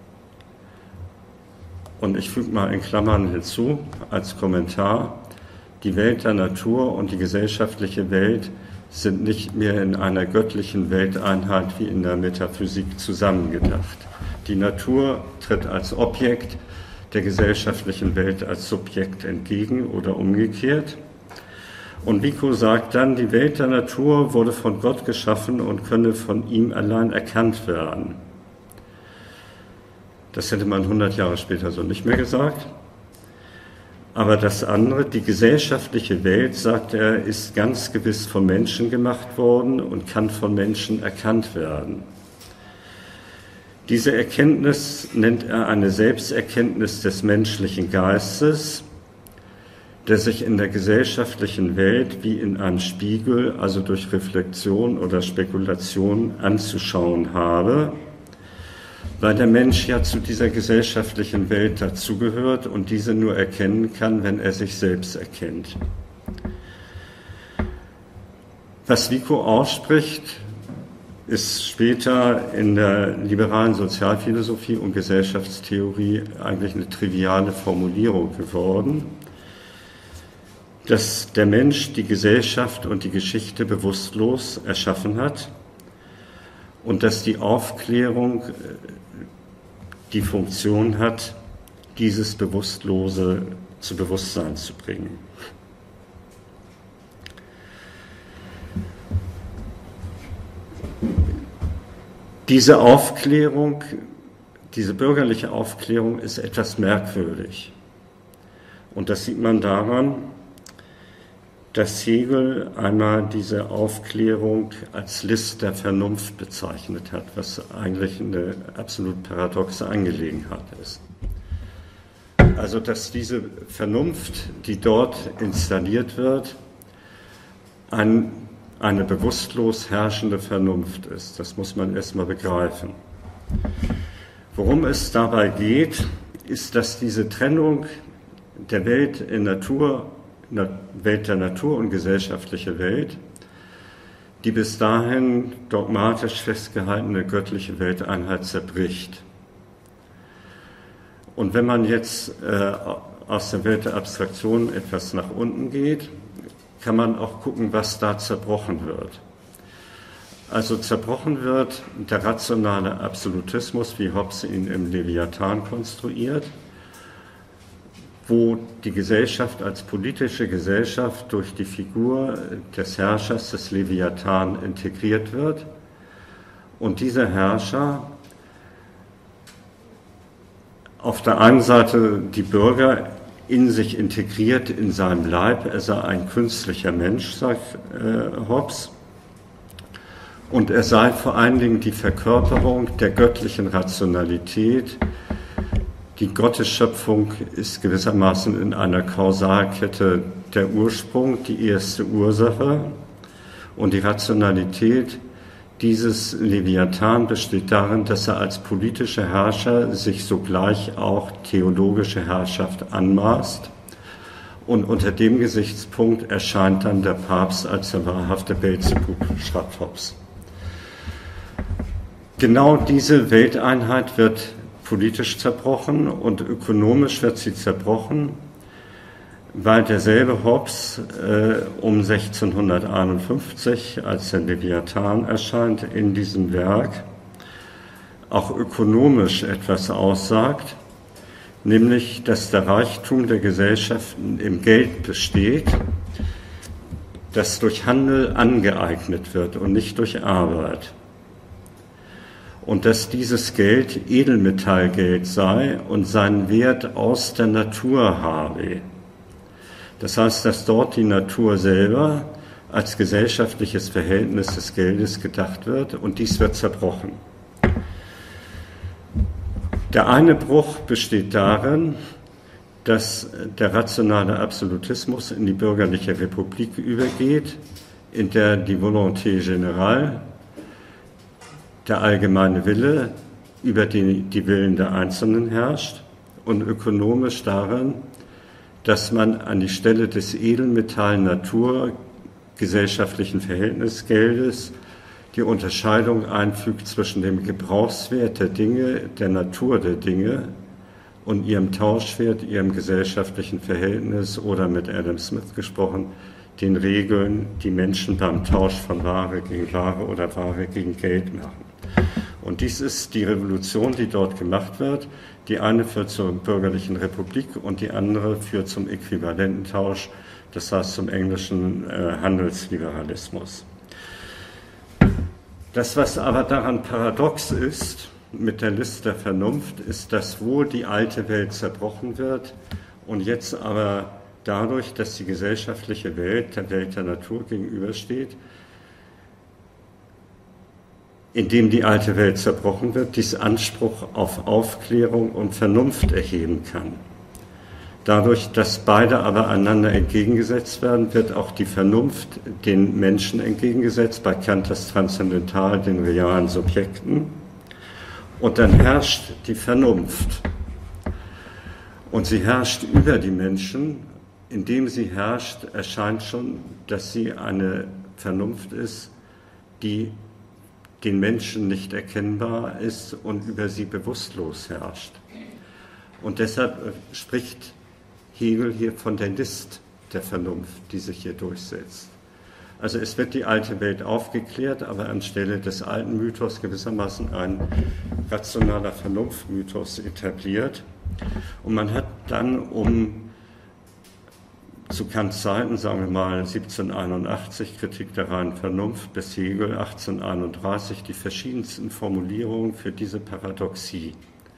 Und ich füge mal in Klammern hinzu als Kommentar, die Welt der Natur und die gesellschaftliche Welt sind nicht mehr in einer göttlichen Welteinheit wie in der Metaphysik zusammengedacht. Die Natur tritt als Objekt der gesellschaftlichen Welt als Subjekt entgegen oder umgekehrt. Und Vico sagt dann, die Welt der Natur wurde von Gott geschaffen und könne von ihm allein erkannt werden. Das hätte man hundert Jahre später so nicht mehr gesagt. Aber das andere, die gesellschaftliche Welt, sagt er, ist ganz gewiss vom Menschen gemacht worden und kann von Menschen erkannt werden. Diese Erkenntnis nennt er eine Selbsterkenntnis des menschlichen Geistes, der sich in der gesellschaftlichen Welt wie in einem Spiegel, also durch Reflexion oder Spekulation, anzuschauen habe, weil der Mensch ja zu dieser gesellschaftlichen Welt dazugehört und diese nur erkennen kann, wenn er sich selbst erkennt. Was Vico ausspricht, ist später in der liberalen Sozialphilosophie und Gesellschaftstheorie eigentlich eine triviale Formulierung geworden, dass der Mensch die Gesellschaft und die Geschichte bewusstlos erschaffen hat und dass die Aufklärung die Funktion hat, dieses Bewusstlose zu Bewusstsein zu bringen. Diese Aufklärung, diese bürgerliche Aufklärung ist etwas merkwürdig. Und das sieht man daran, dass Hegel einmal diese Aufklärung als List der Vernunft bezeichnet hat, was eigentlich eine absolut paradoxe Angelegenheit ist. Also, dass diese Vernunft, die dort installiert wird, ein, eine bewusstlos herrschende Vernunft ist. Das muss man erstmal begreifen. Worum es dabei geht, ist, dass diese Trennung der Welt in Natur Welt der Natur und gesellschaftliche Welt, die bis dahin dogmatisch festgehaltene göttliche Welteinheit zerbricht. Und wenn man jetzt äh, aus der Welt der Abstraktion etwas nach unten geht, kann man auch gucken, was da zerbrochen wird. Also zerbrochen wird der rationale Absolutismus, wie Hobbes ihn im Leviathan konstruiert, wo die Gesellschaft als politische Gesellschaft durch die Figur des Herrschers des Leviathan integriert wird und dieser Herrscher auf der einen Seite die Bürger in sich integriert, in seinem Leib, er sei ein künstlicher Mensch, sagt äh, Hobbes, und er sei vor allen Dingen die Verkörperung der göttlichen Rationalität. Die Gottesschöpfung ist gewissermaßen in einer Kausalkette der Ursprung, die erste Ursache. Und die Rationalität dieses Leviathan besteht darin, dass er als politischer Herrscher sich sogleich auch theologische Herrschaft anmaßt. Und unter dem Gesichtspunkt erscheint dann der Papst als der wahrhafte Beelzebub, schreibt Hobbes. Genau diese Welteinheit wird politisch zerbrochen und ökonomisch wird sie zerbrochen, weil derselbe Hobbes äh, um sechzehnhunderteinundfünfzig, als der Leviathan erscheint, in diesem Werk auch ökonomisch etwas aussagt, nämlich, dass der Reichtum der Gesellschaften im Geld besteht, das durch Handel angeeignet wird und nicht durch Arbeit. und dass dieses Geld Edelmetallgeld sei und seinen Wert aus der Natur habe. Das heißt, dass dort die Natur selber als gesellschaftliches Verhältnis des Geldes gedacht wird und dies wird zerbrochen. Der eine Bruch besteht darin, dass der rationale Absolutismus in die bürgerliche Republik übergeht, in der die Volonté générale, der allgemeine Wille, über die, die Willen der Einzelnen herrscht, und ökonomisch darin, dass man an die Stelle des Edelmetall Natur gesellschaftlichen Verhältnisgeldes die Unterscheidung einfügt zwischen dem Gebrauchswert der Dinge, der Natur der Dinge und ihrem Tauschwert, ihrem gesellschaftlichen Verhältnis oder mit Adam Smith gesprochen, den Regeln, die Menschen beim Tausch von Ware gegen Ware oder Ware gegen Geld machen. Und dies ist die Revolution, die dort gemacht wird. Die eine führt zur bürgerlichen Republik und die andere führt zum Äquivalententausch, das heißt zum englischen äh, Handelsliberalismus. Das, was aber daran paradox ist mit der List der Vernunft, ist, dass wohl die alte Welt zerbrochen wird und jetzt aber dadurch, dass die gesellschaftliche Welt der Welt der Natur gegenübersteht, indem die alte Welt zerbrochen wird, dies Anspruch auf Aufklärung und Vernunft erheben kann. Dadurch, dass beide aber einander entgegengesetzt werden, wird auch die Vernunft den Menschen entgegengesetzt, bei Kant das Transzendental den realen Subjekten. Und dann herrscht die Vernunft. Und sie herrscht über die Menschen. Indem sie herrscht, erscheint schon, dass sie eine Vernunft ist, die den Menschen nicht erkennbar ist und über sie bewusstlos herrscht. Und deshalb spricht Hegel hier von der List der Vernunft, die sich hier durchsetzt. Also es wird die alte Welt aufgeklärt, aber anstelle des alten Mythos gewissermaßen ein rationaler Vernunftmythos etabliert. Und man hat dann um zu Kants Zeiten, sagen wir mal siebzehnhunderteinundachtzig, Kritik der reinen Vernunft, bis Hegel achtzehnhunderteinunddreißig, die verschiedensten Formulierungen für diese Paradoxie.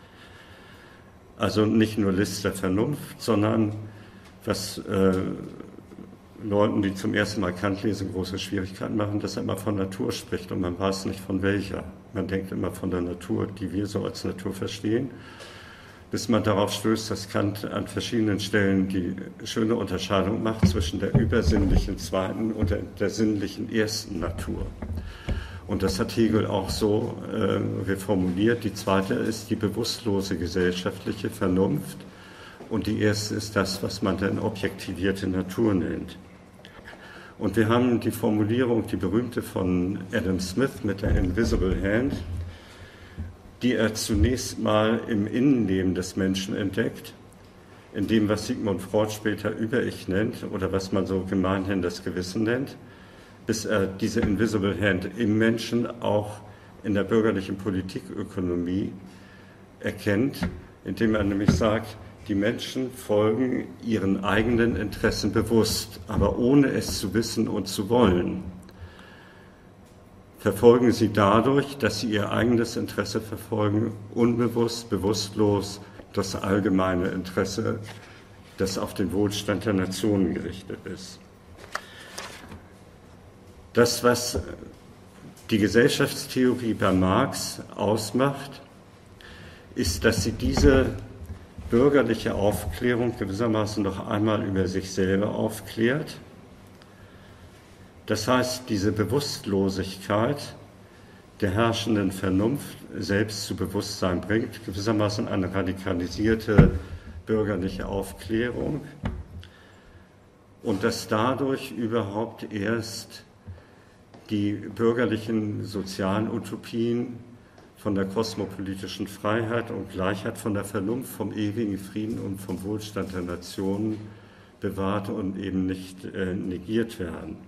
Also nicht nur List der Vernunft, sondern was äh, Leuten, die zum ersten Mal Kant lesen, große Schwierigkeiten machen, dass er immer von Natur spricht und man weiß nicht von welcher. Man denkt immer von der Natur, die wir so als Natur verstehen, bis man darauf stößt, dass Kant an verschiedenen Stellen die schöne Unterscheidung macht zwischen der übersinnlichen zweiten und der, der sinnlichen ersten Natur. Und das hat Hegel auch so äh, reformuliert. Die zweite ist die bewusstlose gesellschaftliche Vernunft und die erste ist das, was man dann objektivierte Natur nennt. Und wir haben die Formulierung, die berühmte von Adam Smith mit der Invisible Hand, die er zunächst mal im Innenleben des Menschen entdeckt, in dem, was Sigmund Freud später Über-Ich nennt oder was man so gemeinhin das Gewissen nennt, bis er diese Invisible Hand im Menschen auch in der bürgerlichen Politikökonomie erkennt, indem er nämlich sagt, die Menschen folgen ihren eigenen Interessen bewusst, aber ohne es zu wissen und zu wollen. Verfolgen sie dadurch, dass sie ihr eigenes Interesse verfolgen, unbewusst, bewusstlos, das allgemeine Interesse, das auf den Wohlstand der Nationen gerichtet ist. Das, was die Gesellschaftstheorie bei Marx ausmacht, ist, dass sie diese bürgerliche Aufklärung gewissermaßen noch einmal über sich selber aufklärt. Das heißt, diese Bewusstlosigkeit der herrschenden Vernunft selbst zu Bewusstsein bringt, gewissermaßen eine radikalisierte bürgerliche Aufklärung und dass dadurch überhaupt erst die bürgerlichen sozialen Utopien von der kosmopolitischen Freiheit und Gleichheit, von der Vernunft, vom ewigen Frieden und vom Wohlstand der Nationen bewahrt und eben nicht äh, negiert werden.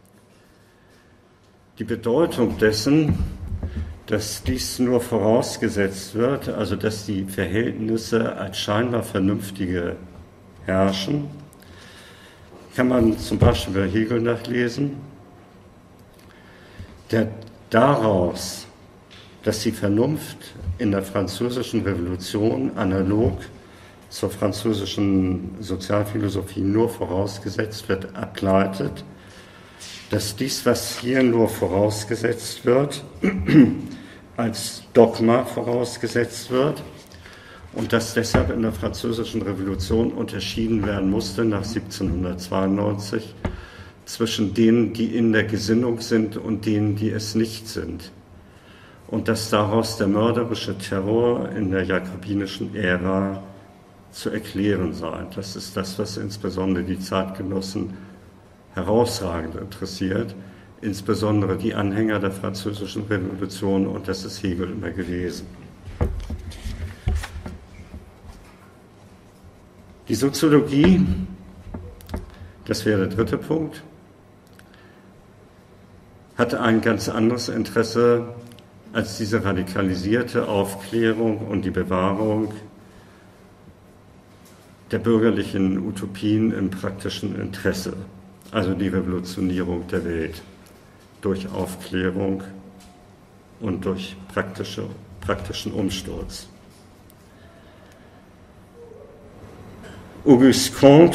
Die Bedeutung dessen, dass dies nur vorausgesetzt wird, also dass die Verhältnisse als scheinbar vernünftige herrschen, kann man zum Beispiel bei Hegel nachlesen, der daraus dass die Vernunft in der Französischen Revolution analog zur französischen Sozialphilosophie nur vorausgesetzt wird, ableitet, dass dies, was hier nur vorausgesetzt wird, als Dogma vorausgesetzt wird und dass deshalb in der Französischen Revolution unterschieden werden musste nach siebzehnhundertzweiundneunzig zwischen denen, die in der Gesinnung sind und denen, die es nicht sind. Und dass daraus der mörderische Terror in der jakobinischen Ära zu erklären sei. Das ist das, was insbesondere die Zeitgenossen herausragend interessiert, insbesondere die Anhänger der Französischen Revolution, und das ist Hegel immer gewesen. Die Soziologie, das wäre der dritte Punkt, hat ein ganz anderes Interesse als diese radikalisierte Aufklärung und die Bewahrung der bürgerlichen Utopien im praktischen Interesse, also die Revolutionierung der Welt durch Aufklärung und durch praktische, praktischen Umsturz. Auguste Comte,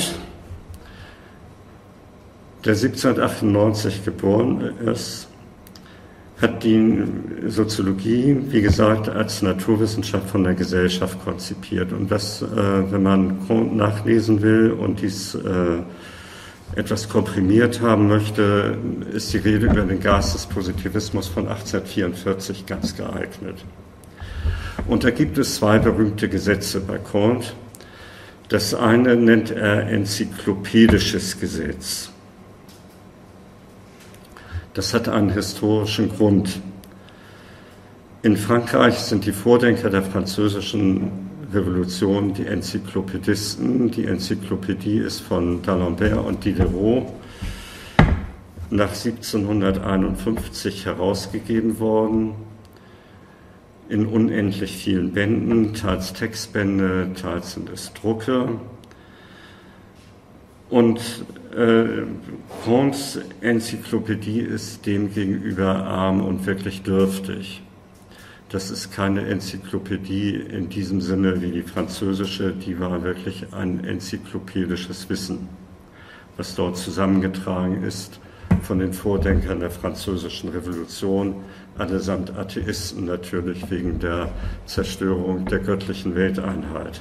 der siebzehnhundertachtundneunzig geboren ist, hat die Soziologie, wie gesagt, als Naturwissenschaft von der Gesellschaft konzipiert. Und das, äh, wenn man Comte nachlesen will und dies äh, etwas komprimiert haben möchte, ist die Rede über den Geistespositivismus von achtzehnhundertvierundvierzig ganz geeignet. Und da gibt es zwei berühmte Gesetze bei Comte. Das eine nennt er enzyklopädisches Gesetz. Das hat einen historischen Grund. In Frankreich sind die Vordenker der Französischen Revolution die Enzyklopädisten. Die Enzyklopädie ist von D'Alembert und Diderot nach siebzehnhunderteinundfünfzig herausgegeben worden, in unendlich vielen Bänden, teils Textbände, teils sind es Drucke. Und äh, Comtes Enzyklopädie ist demgegenüber arm und wirklich dürftig. Das ist keine Enzyklopädie in diesem Sinne wie die französische, die war wirklich ein enzyklopädisches Wissen, was dort zusammengetragen ist von den Vordenkern der Französischen Revolution, allesamt Atheisten natürlich wegen der Zerstörung der göttlichen Welteinheit.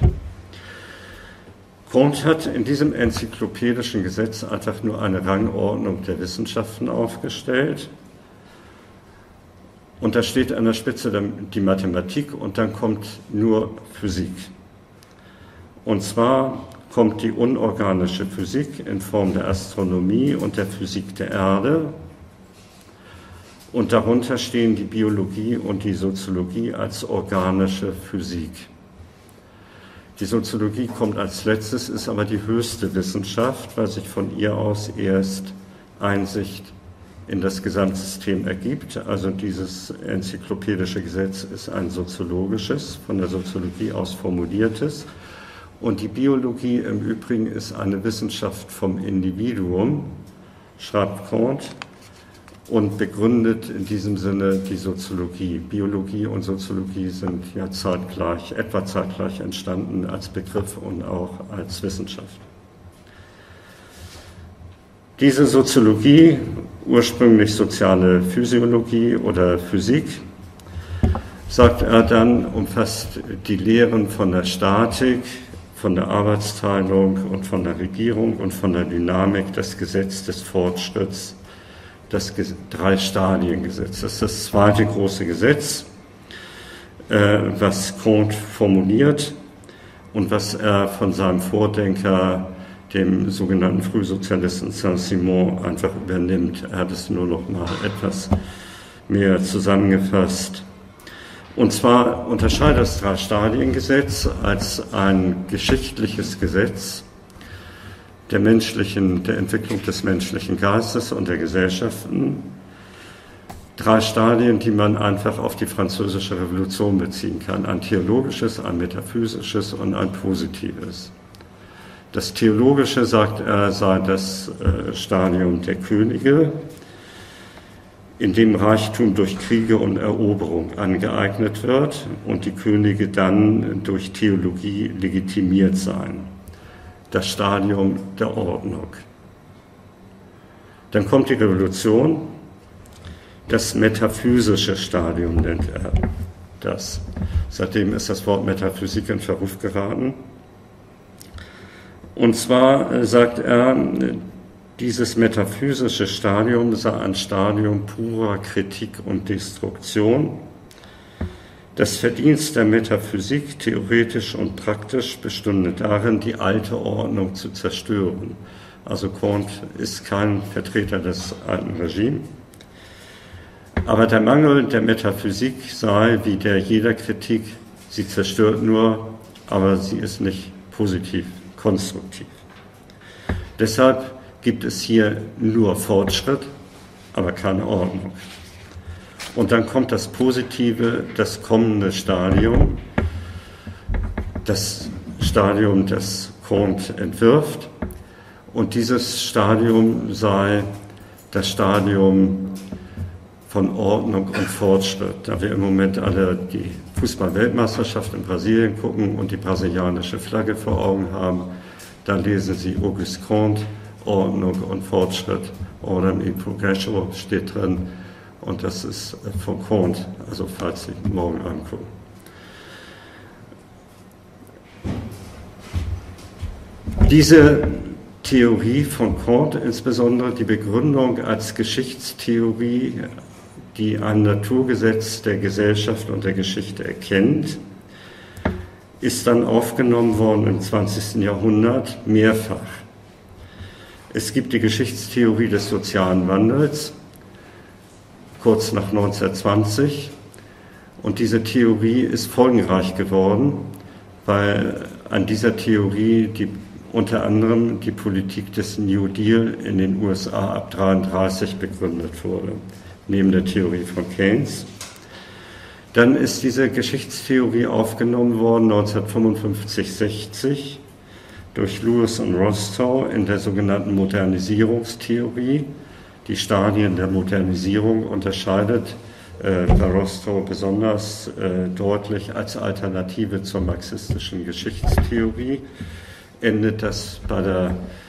Comte hat in diesem enzyklopädischen Gesetz einfach nur eine Rangordnung der Wissenschaften aufgestellt. Und da steht an der Spitze die Mathematik und dann kommt nur Physik. Und zwar kommt die unorganische Physik in Form der Astronomie und der Physik der Erde. Und darunter stehen die Biologie und die Soziologie als organische Physik. Die Soziologie kommt als letztes, ist aber die höchste Wissenschaft, weil sich von ihr aus erst Einsicht in das Gesamtsystem ergibt. Also dieses enzyklopädische Gesetz ist ein soziologisches, von der Soziologie aus formuliertes. Und die Biologie im Übrigen ist eine Wissenschaft vom Individuum, schreibt Comte, und begründet in diesem Sinne die Soziologie. Biologie und Soziologie sind ja zeitgleich, etwa zeitgleich entstanden als Begriff und auch als Wissenschaft. Diese Soziologie, ursprünglich soziale Physiologie oder Physik, sagt er dann, umfasst die Lehren von der Statik, von der Arbeitsteilung und von der Regierung und von der Dynamik, das Gesetz des Fortschritts, das Drei-Stadien-Gesetz. Das ist das zweite große Gesetz, äh, was Comte formuliert und was er von seinem Vordenker, dem sogenannten Frühsozialisten Saint-Simon, einfach übernimmt. Er hat es nur noch mal etwas mehr zusammengefasst. Und zwar unterscheidet das Drei-Stadien-Gesetz als ein geschichtliches Gesetz der menschlichen, der Entwicklung des menschlichen Geistes und der Gesellschaften. Drei Stadien, die man einfach auf die Französische Revolution beziehen kann. Ein theologisches, ein metaphysisches und ein positives. Das Theologische, sagt er, sei das Stadium der Könige. in dem Reichtum durch Kriege und Eroberung angeeignet wird und die Könige dann durch Theologie legitimiert seien. Das Stadium der Ordnung. Dann kommt die Revolution, das metaphysische Stadium nennt er das. Seitdem ist das Wort Metaphysik in Verruf geraten. Und zwar sagt er, dieses metaphysische Stadium sei ein Stadium purer Kritik und Destruktion. Das Verdienst der Metaphysik, theoretisch und praktisch, bestünde darin, die alte Ordnung zu zerstören. Also Kant ist kein Vertreter des alten Regimes. Aber der Mangel der Metaphysik sei wie der jeder Kritik, sie zerstört nur, aber sie ist nicht positiv, konstruktiv. Deshalb gibt es hier nur Fortschritt, aber keine Ordnung. Und dann kommt das Positive, das kommende Stadium, das Stadium, das Kant entwirft. Und dieses Stadium sei das Stadium von Ordnung und Fortschritt. Da wir im Moment alle die Fußball-Weltmeisterschaft in Brasilien gucken und die brasilianische Flagge vor Augen haben, da lesen Sie Auguste Comte, Ordnung und Fortschritt, Ordem et Progresso steht drin und das ist von Comte, also falls Sie morgen angucken. Diese Theorie von Comte, insbesondere die Begründung als Geschichtstheorie, die ein Naturgesetz der Gesellschaft und der Geschichte erkennt, ist dann aufgenommen worden im zwanzigsten Jahrhundert mehrfach. Es gibt die Geschichtstheorie des sozialen Wandels, kurz nach neunzehnhundertzwanzig, und diese Theorie ist folgenreich geworden, weil an dieser Theorie die, unter anderem die Politik des New Deal in den U S A ab neunzehnhundertdreiunddreißig begründet wurde, neben der Theorie von Keynes. Dann ist diese Geschichtstheorie aufgenommen worden neunzehnhundertfünfundfünfzig sechzig durch Lewis und Rostow in der sogenannten Modernisierungstheorie. Die Stadien der Modernisierung unterscheidet äh, bei Rostow besonders äh, deutlich als Alternative zur marxistischen Geschichtstheorie. Endet das bei der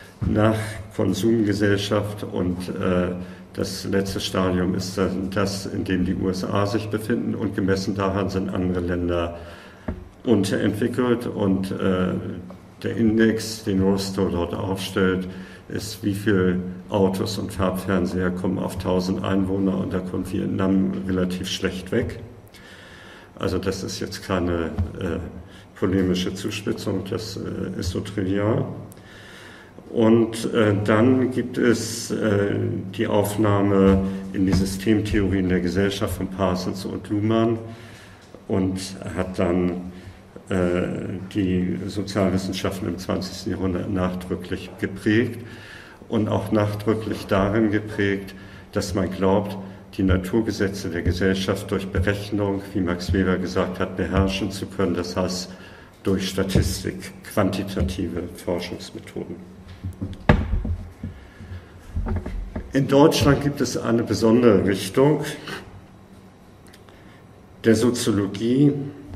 Nachkonsumgesellschaft und äh, das letzte Stadium ist dann das, in dem die U S A sich befinden und gemessen daran sind andere Länder unterentwickelt und äh, der Index, den Rostow dort aufstellt, ist, wie viele Autos und Farbfernseher kommen auf tausend Einwohner und da kommt Vietnam relativ schlecht weg. Also das ist jetzt keine äh, polemische Zuspitzung, das äh, ist so trivial. Und äh, dann gibt es äh, die Aufnahme in die Systemtheorien der Gesellschaft von Parsons und Luhmann und hat dann äh, die Sozialwissenschaften im zwanzigsten Jahrhundert nachdrücklich geprägt und auch nachdrücklich darin geprägt, dass man glaubt, die Naturgesetze der Gesellschaft durch Berechnung, wie Max Weber gesagt hat, beherrschen zu können, das heißt durch Statistik, quantitative Forschungsmethoden. In Deutschland gibt es eine besondere Richtung der Soziologie,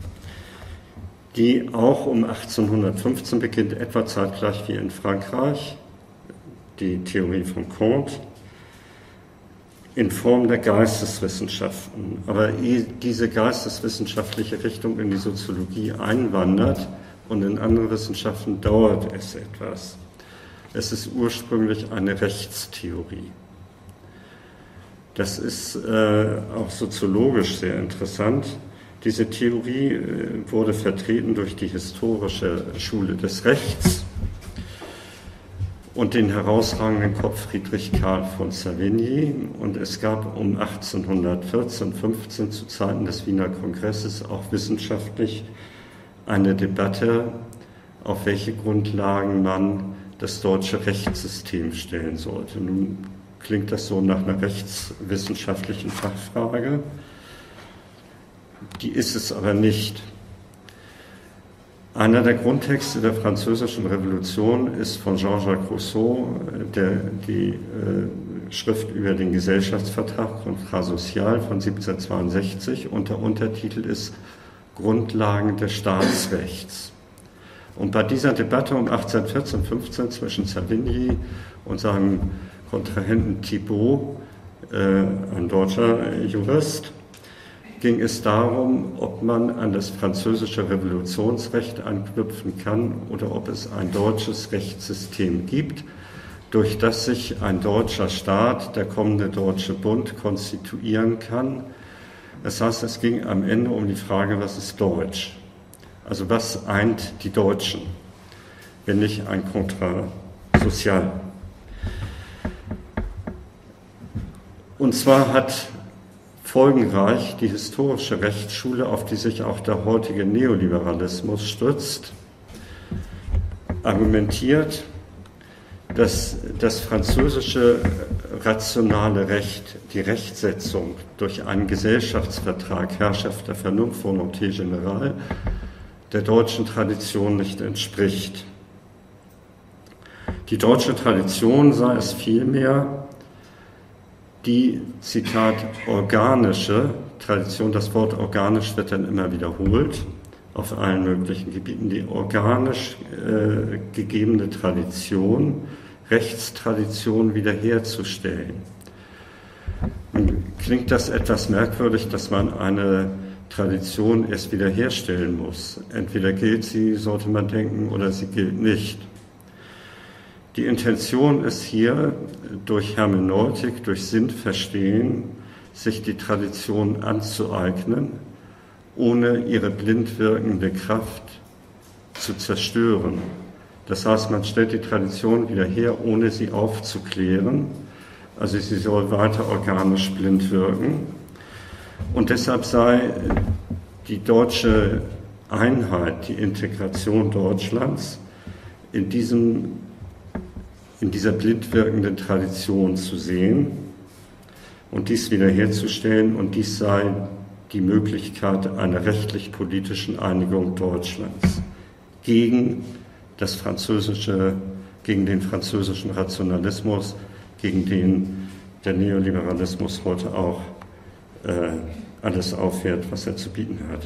die auch um achtzehnhundertfünfzehn beginnt, etwa zeitgleich wie in Frankreich, die Theorie von Comte, in Form der Geisteswissenschaften. Aber ehe diese geisteswissenschaftliche Richtung in die Soziologie einwandert und in andere Wissenschaften, dauert es etwas. Es ist ursprünglich eine Rechtstheorie. Das ist äh, auch soziologisch sehr interessant. Diese Theorie äh, wurde vertreten durch die historische Schule des Rechts und den herausragenden Kopf Friedrich Karl von Savigny. Und es gab um achtzehnhundertvierzehn, fünfzehn zu Zeiten des Wiener Kongresses auch wissenschaftlich eine Debatte, auf welche Grundlagen man das deutsche Rechtssystem stellen sollte. Nun klingt das so nach einer rechtswissenschaftlichen Fachfrage. Die ist es aber nicht. Einer der Grundtexte der Französischen Revolution ist von Jean-Jacques Rousseau, der die äh, Schrift über den Gesellschaftsvertrag Contrat Social von siebzehnhundertzweiundsechzig und der Untertitel ist Grundlagen des Staatsrechts. Und bei dieser Debatte um achtzehnhundertvierzehn fünfzehn zwischen Savigny und seinem Kontrahenten Thibaut, äh, ein deutscher Jurist, ging es darum, ob man an das französische Revolutionsrecht anknüpfen kann oder ob es ein deutsches Rechtssystem gibt, durch das sich ein deutscher Staat, der kommende Deutsche Bund, konstituieren kann. Das heißt, es ging am Ende um die Frage, was ist Deutsch? Also was eint die Deutschen, wenn nicht ein Contrat Social? Und zwar hat folgenreich die historische Rechtsschule, auf die sich auch der heutige Neoliberalismus stützt, argumentiert, dass das französische rationale Recht, die Rechtsetzung durch einen Gesellschaftsvertrag, Herrschaft der Vernunft, Volonté générale, der deutschen Tradition nicht entspricht. Die deutsche Tradition sei es vielmehr, die, Zitat, organische Tradition, das Wort organisch wird dann immer wiederholt, auf allen möglichen Gebieten, die organisch äh, gegebene Tradition, Rechtstradition wiederherzustellen. Nun klingt das etwas merkwürdig, dass man eine Tradition erst wiederherstellen muss. Entweder gilt sie, sollte man denken, oder sie gilt nicht. Die Intention ist hier, durch Hermeneutik, durch Sinnverstehen, sich die Tradition anzueignen, ohne ihre blind wirkende Kraft zu zerstören. Das heißt, man stellt die Tradition wieder her, ohne sie aufzuklären. Also sie soll weiter organisch blind wirken. Und deshalb sei die deutsche Einheit, die Integration Deutschlands in diesem in dieser blind wirkenden Tradition zu sehen und dies wiederherzustellen, und dies sei die Möglichkeit einer rechtlich-politischen Einigung Deutschlands gegen das französische, gegen den französischen Rationalismus, gegen den der Neoliberalismus heute auch äh, alles aufwehrt, was er zu bieten hat.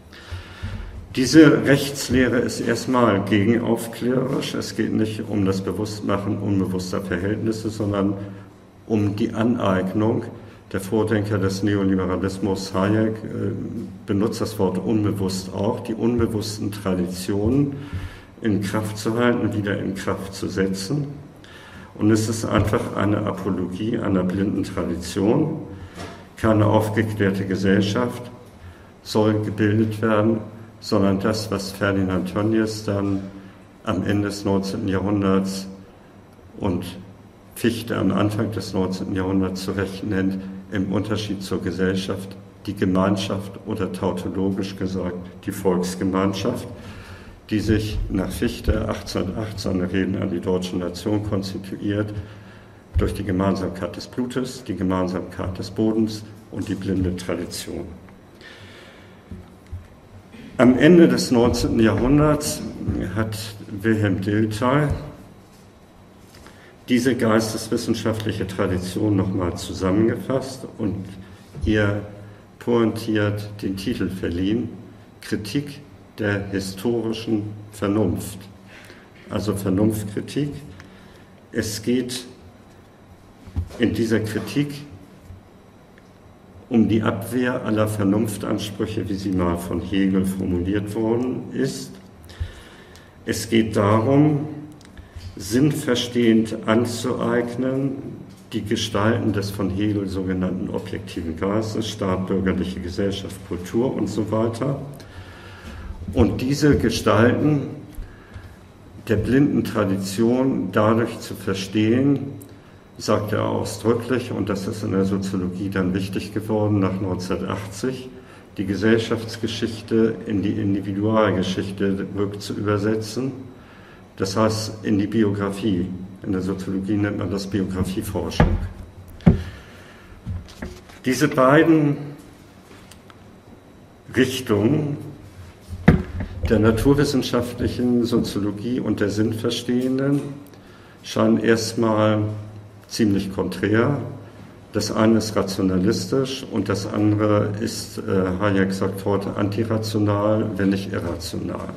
Diese Rechtslehre ist erstmal gegenaufklärerisch. Es geht nicht um das Bewusstmachen unbewusster Verhältnisse, sondern um die Aneignung. Der Vordenker des Neoliberalismus, Hayek, benutzt das Wort unbewusst auch, die unbewussten Traditionen in Kraft zu halten, wieder in Kraft zu setzen. Und es ist einfach eine Apologie einer blinden Tradition. Keine aufgeklärte Gesellschaft soll gebildet werden, sondern das, was Ferdinand Tönnies dann am Ende des neunzehnten Jahrhunderts und Fichte am Anfang des neunzehnten Jahrhunderts zu Recht nennt, im Unterschied zur Gesellschaft, die Gemeinschaft oder tautologisch gesagt die Volksgemeinschaft, die sich nach Fichte achtzehnhundertachtzehn Reden an die deutsche Nation konstituiert, durch die Gemeinsamkeit des Blutes, die Gemeinsamkeit des Bodens und die blinde Tradition. Am Ende des neunzehnten Jahrhunderts hat Wilhelm Dilthey diese geisteswissenschaftliche Tradition nochmal zusammengefasst und ihr pointiert den Titel verliehen: Kritik der historischen Vernunft. Also Vernunftkritik. Es geht in dieser Kritik um die Abwehr aller Vernunftansprüche, wie sie mal von Hegel formuliert worden ist. Es geht darum, sinnverstehend anzueignen, die Gestalten des von Hegel sogenannten objektiven Geistes, Staat, bürgerliche Gesellschaft, Kultur und so weiter. Und diese Gestalten der blinden Tradition dadurch zu verstehen, sagt er ausdrücklich, und das ist in der Soziologie dann wichtig geworden nach neunzehnhundertachtzig, die Gesellschaftsgeschichte in die Individualgeschichte zu übersetzen, das heißt in die Biografie. In der Soziologie nennt man das Biografieforschung. Diese beiden Richtungen der naturwissenschaftlichen Soziologie und der Sinnverstehenden scheinen erstmal ziemlich konträr. Das eine ist rationalistisch und das andere ist, äh, Hayek sagt heute, antirational, wenn nicht irrational.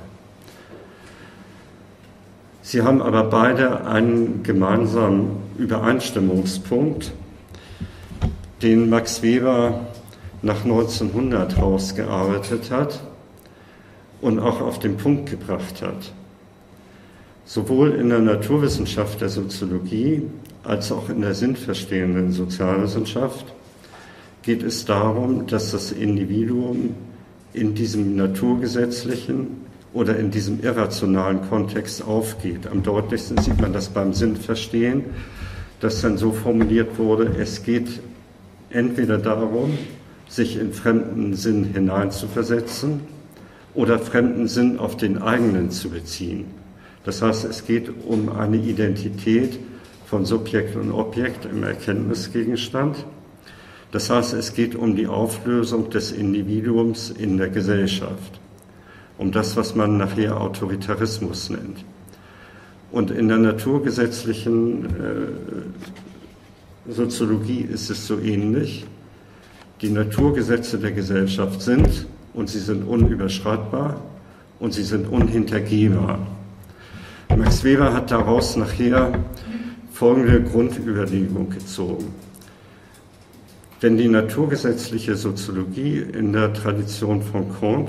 Sie haben aber beide einen gemeinsamen Übereinstimmungspunkt, den Max Weber nach neunzehnhundert rausgearbeitet hat und auch auf den Punkt gebracht hat. Sowohl in der Naturwissenschaft der Soziologie als auch in der sinnverstehenden Sozialwissenschaft geht es darum, dass das Individuum in diesem naturgesetzlichen oder in diesem irrationalen Kontext aufgeht. Am deutlichsten sieht man das beim Sinnverstehen, das dann so formuliert wurde, es geht entweder darum, sich in fremden Sinn hineinzuversetzen oder fremden Sinn auf den eigenen zu beziehen. Das heißt, es geht um eine Identität von Subjekt und Objekt im Erkenntnisgegenstand. Das heißt, es geht um die Auflösung des Individuums in der Gesellschaft, um das, was man nachher Autoritarismus nennt. Und in der naturgesetzlichen äh, Soziologie ist es so ähnlich. Die Naturgesetze der Gesellschaft sind, und sie sind unüberschreitbar, und sie sind unhintergehbar. Max Weber hat daraus nachher folgende Grundüberlegung gezogen. Wenn die naturgesetzliche Soziologie in der Tradition von Kant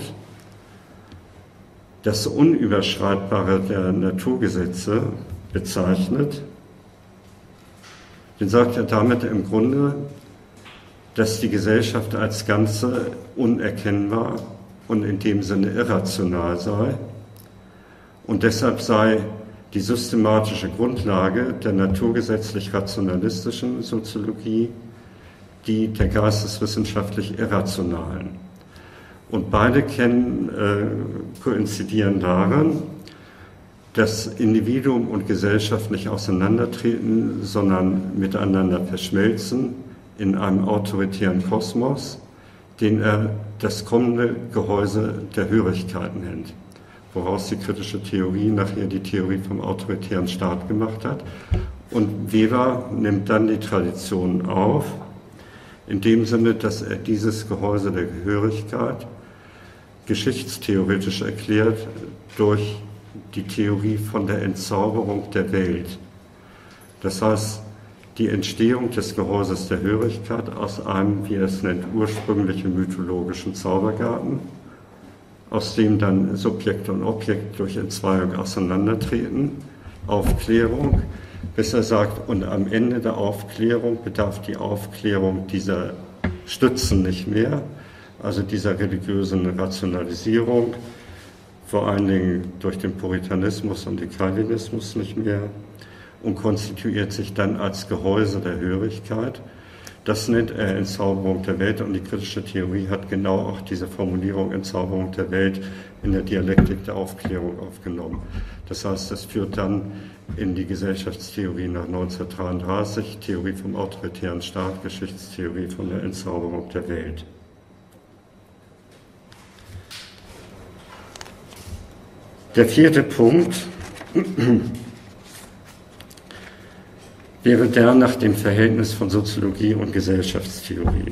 das Unüberschreitbare der Naturgesetze bezeichnet, dann sagt er damit im Grunde, dass die Gesellschaft als Ganze unerkennbar und in dem Sinne irrational sei. Und deshalb sei die systematische Grundlage der naturgesetzlich-rationalistischen Soziologie die der geisteswissenschaftlich Irrationalen. Und beide kennen, äh, koinzidieren darin, dass Individuum und Gesellschaft nicht auseinandertreten, sondern miteinander verschmelzen in einem autoritären Kosmos, den er das kommende Gehäuse der Hörigkeit nennt, woraus die kritische Theorie nachher die Theorie vom autoritären Staat gemacht hat. Und Weber nimmt dann die Tradition auf, in dem Sinne, dass er dieses Gehäuse der Gehörigkeit geschichtstheoretisch erklärt durch die Theorie von der Entzauberung der Welt. Das heißt, die Entstehung des Gehäuses der Hörigkeit aus einem, wie er es nennt, ursprünglichen mythologischen Zaubergarten, aus dem dann Subjekt und Objekt durch Entzweiung auseinandertreten, Aufklärung, bis er sagt, und am Ende der Aufklärung bedarf die Aufklärung dieser Stützen nicht mehr, also dieser religiösen Rationalisierung, vor allen Dingen durch den Puritanismus und den Calvinismus nicht mehr, und konstituiert sich dann als Gehäuse der Hörigkeit. Das nennt er Entzauberung der Welt, und die kritische Theorie hat genau auch diese Formulierung Entzauberung der Welt in der Dialektik der Aufklärung aufgenommen. Das heißt, das führt dann in die Gesellschaftstheorie nach neunzehnhundertdreiunddreißig, Theorie vom autoritären Staat, Geschichtstheorie von der Entzauberung der Welt. Der vierte Punkt wäre der nach dem Verhältnis von Soziologie und Gesellschaftstheorie.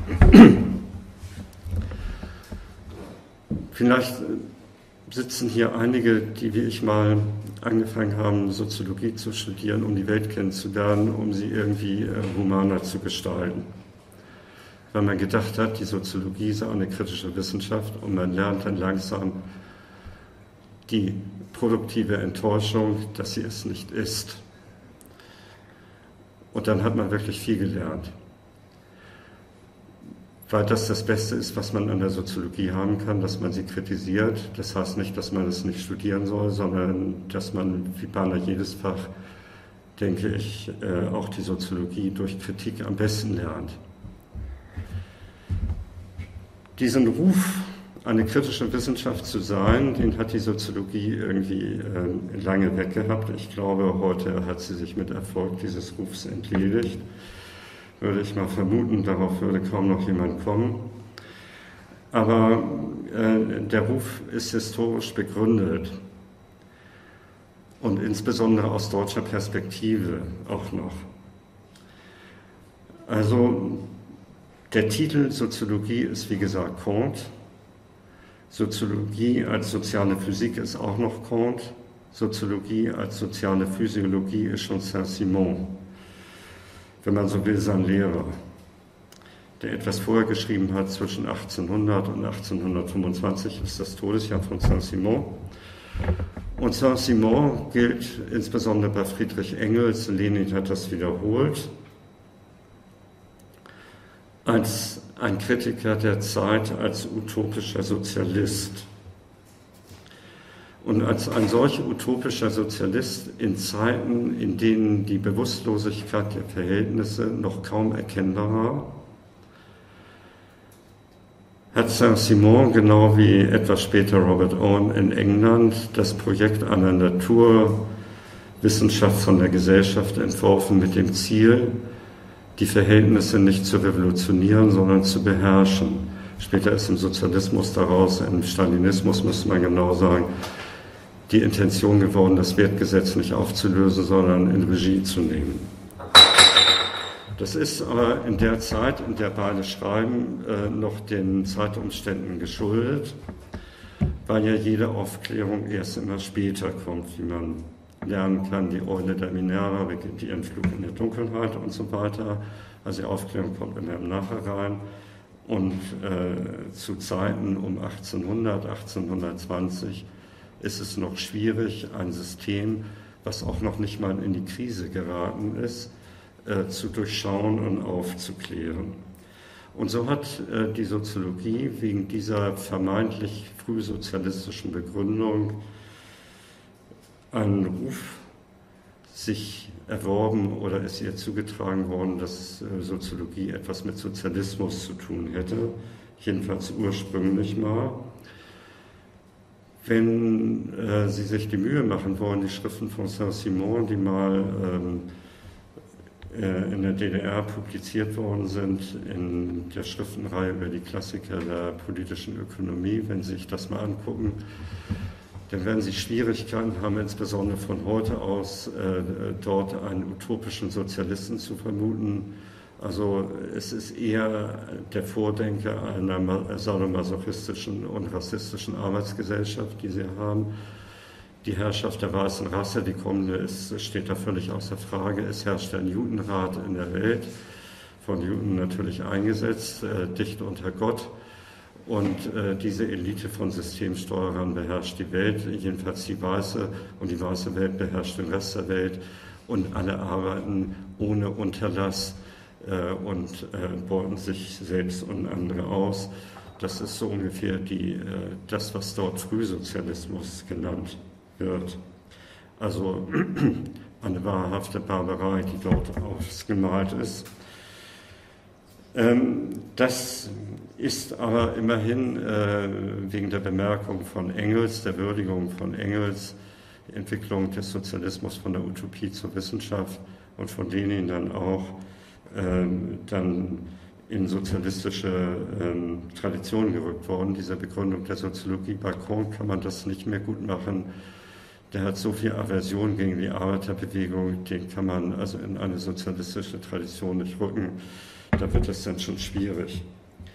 Vielleicht sitzen hier einige, die wie ich mal angefangen haben, Soziologie zu studieren, um die Welt kennenzulernen, um sie irgendwie humaner zu gestalten. Weil man gedacht hat, die Soziologie sei eine kritische Wissenschaft und man lernt dann langsam die produktive Enttäuschung, dass sie es nicht ist. Und dann hat man wirklich viel gelernt. Weil das das Beste ist, was man an der Soziologie haben kann, dass man sie kritisiert. Das heißt nicht, dass man es nicht studieren soll, sondern dass man, wie beinahe jedes Fach, denke ich, auch die Soziologie durch Kritik am besten lernt. Diesen Ruf, eine kritische Wissenschaft zu sein, den hat die Soziologie irgendwie äh, lange weggehabt. Ich glaube, heute hat sie sich mit Erfolg dieses Rufs entledigt. Würde ich mal vermuten, darauf würde kaum noch jemand kommen. Aber äh, der Ruf ist historisch begründet und insbesondere aus deutscher Perspektive auch noch. Also der Titel Soziologie ist wie gesagt Kant. Soziologie als soziale Physik ist auch noch Kant. Soziologie als soziale Physiologie ist schon Saint-Simon, wenn man so will, sein Lehrer, der etwas vorher geschrieben hat, zwischen achtzehnhundert und achtzehnhundertfünfundzwanzig ist das Todesjahr von Saint-Simon. Und Saint-Simon gilt insbesondere bei Friedrich Engels, Lenin hat das wiederholt, als ein Kritiker der Zeit, als utopischer Sozialist. Und als ein solch utopischer Sozialist in Zeiten, in denen die Bewusstlosigkeit der Verhältnisse noch kaum erkennbar war, hat Saint-Simon, genau wie etwas später Robert Owen in England, das Projekt einer Naturwissenschaft von der Gesellschaft entworfen mit dem Ziel, die Verhältnisse nicht zu revolutionieren, sondern zu beherrschen. Später ist im Sozialismus daraus, im Stalinismus müsste man genau sagen, die Intention geworden, das Wertgesetz nicht aufzulösen, sondern in Regie zu nehmen. Das ist aber in der Zeit, in der beide schreiben, noch den Zeitumständen geschuldet, weil ja jede Aufklärung erst immer später kommt, wie man lernen kann, die Eule der Minerva beginnt ihren Flug in der Dunkelheit und so weiter. Also die Aufklärung kommt immer im Nachhinein. Und äh, zu Zeiten um achtzehnhundert, achtzehnhundertzwanzig ist es noch schwierig, ein System, was auch noch nicht mal in die Krise geraten ist, äh, zu durchschauen und aufzuklären. Und so hat äh, die Soziologie wegen dieser vermeintlich frühsozialistischen Begründung einen Ruf sich erworben oder ist ihr zugetragen worden, dass äh, Soziologie etwas mit Sozialismus zu tun hätte, jedenfalls ursprünglich mal. Wenn äh, Sie sich die Mühe machen wollen, die Schriften von Saint-Simon, die mal ähm, äh, in der D D R publiziert worden sind, in der Schriftenreihe über die Klassiker der politischen Ökonomie, wenn Sie sich das mal angucken, dann werden Sie Schwierigkeiten haben, insbesondere von heute aus, äh, dort einen utopischen Sozialisten zu vermuten. Also es ist eher der Vordenker einer sadomasochistischen und rassistischen Arbeitsgesellschaft, die Sie haben. Die Herrschaft der weißen Rasse, die kommende, ist, steht da völlig außer Frage. Es herrscht ein Newtonrat in der Welt, von Newton natürlich eingesetzt, äh, dicht unter Gott. Und äh, diese Elite von Systemsteuerern beherrscht die Welt, jedenfalls die weiße, und die weiße Welt beherrscht den Rest der Welt. Und alle arbeiten ohne Unterlass äh, und äh, beuten sich selbst und andere aus. Das ist so ungefähr die, äh, das, was dort Frühsozialismus genannt wird. Also eine wahrhafte Barbarei, die dort ausgemalt ist. Das ist aber immerhin äh, wegen der Bemerkung von Engels, der Würdigung von Engels, die Entwicklung des Sozialismus von der Utopie zur Wissenschaft und von Lenin dann auch äh, dann in sozialistische äh, Traditionen gerückt worden. Diese Begründung der Soziologie bei Kant kann man das nicht mehr gut machen. Der hat so viel Aversion gegen die Arbeiterbewegung, den kann man also in eine sozialistische Tradition nicht rücken. Da wird es dann schon schwierig.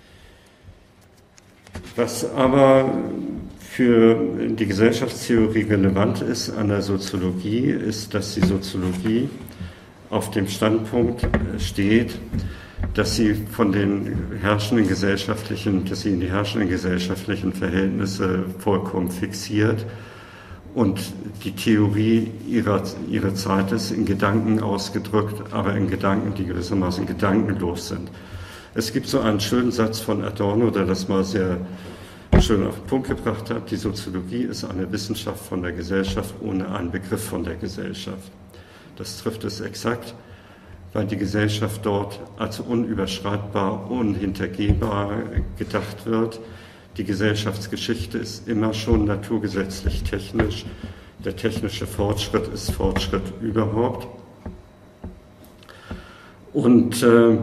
Was aber für die Gesellschaftstheorie relevant ist an der Soziologie, ist, dass die Soziologie auf dem Standpunkt steht, dass sie von den herrschenden gesellschaftlichen, dass sie in die herrschenden gesellschaftlichen Verhältnisse vollkommen fixiert und die Theorie ihrer, ihrer Zeit ist in Gedanken ausgedrückt, aber in Gedanken, die gewissermaßen gedankenlos sind. Es gibt so einen schönen Satz von Adorno, der das mal sehr schön auf den Punkt gebracht hat. Die Soziologie ist eine Wissenschaft von der Gesellschaft ohne einen Begriff von der Gesellschaft. Das trifft es exakt, weil die Gesellschaft dort als unüberschreitbar, unhintergehbar gedacht wird. Die Gesellschaftsgeschichte ist immer schon naturgesetzlich technisch. Der technische Fortschritt ist Fortschritt überhaupt. Und äh,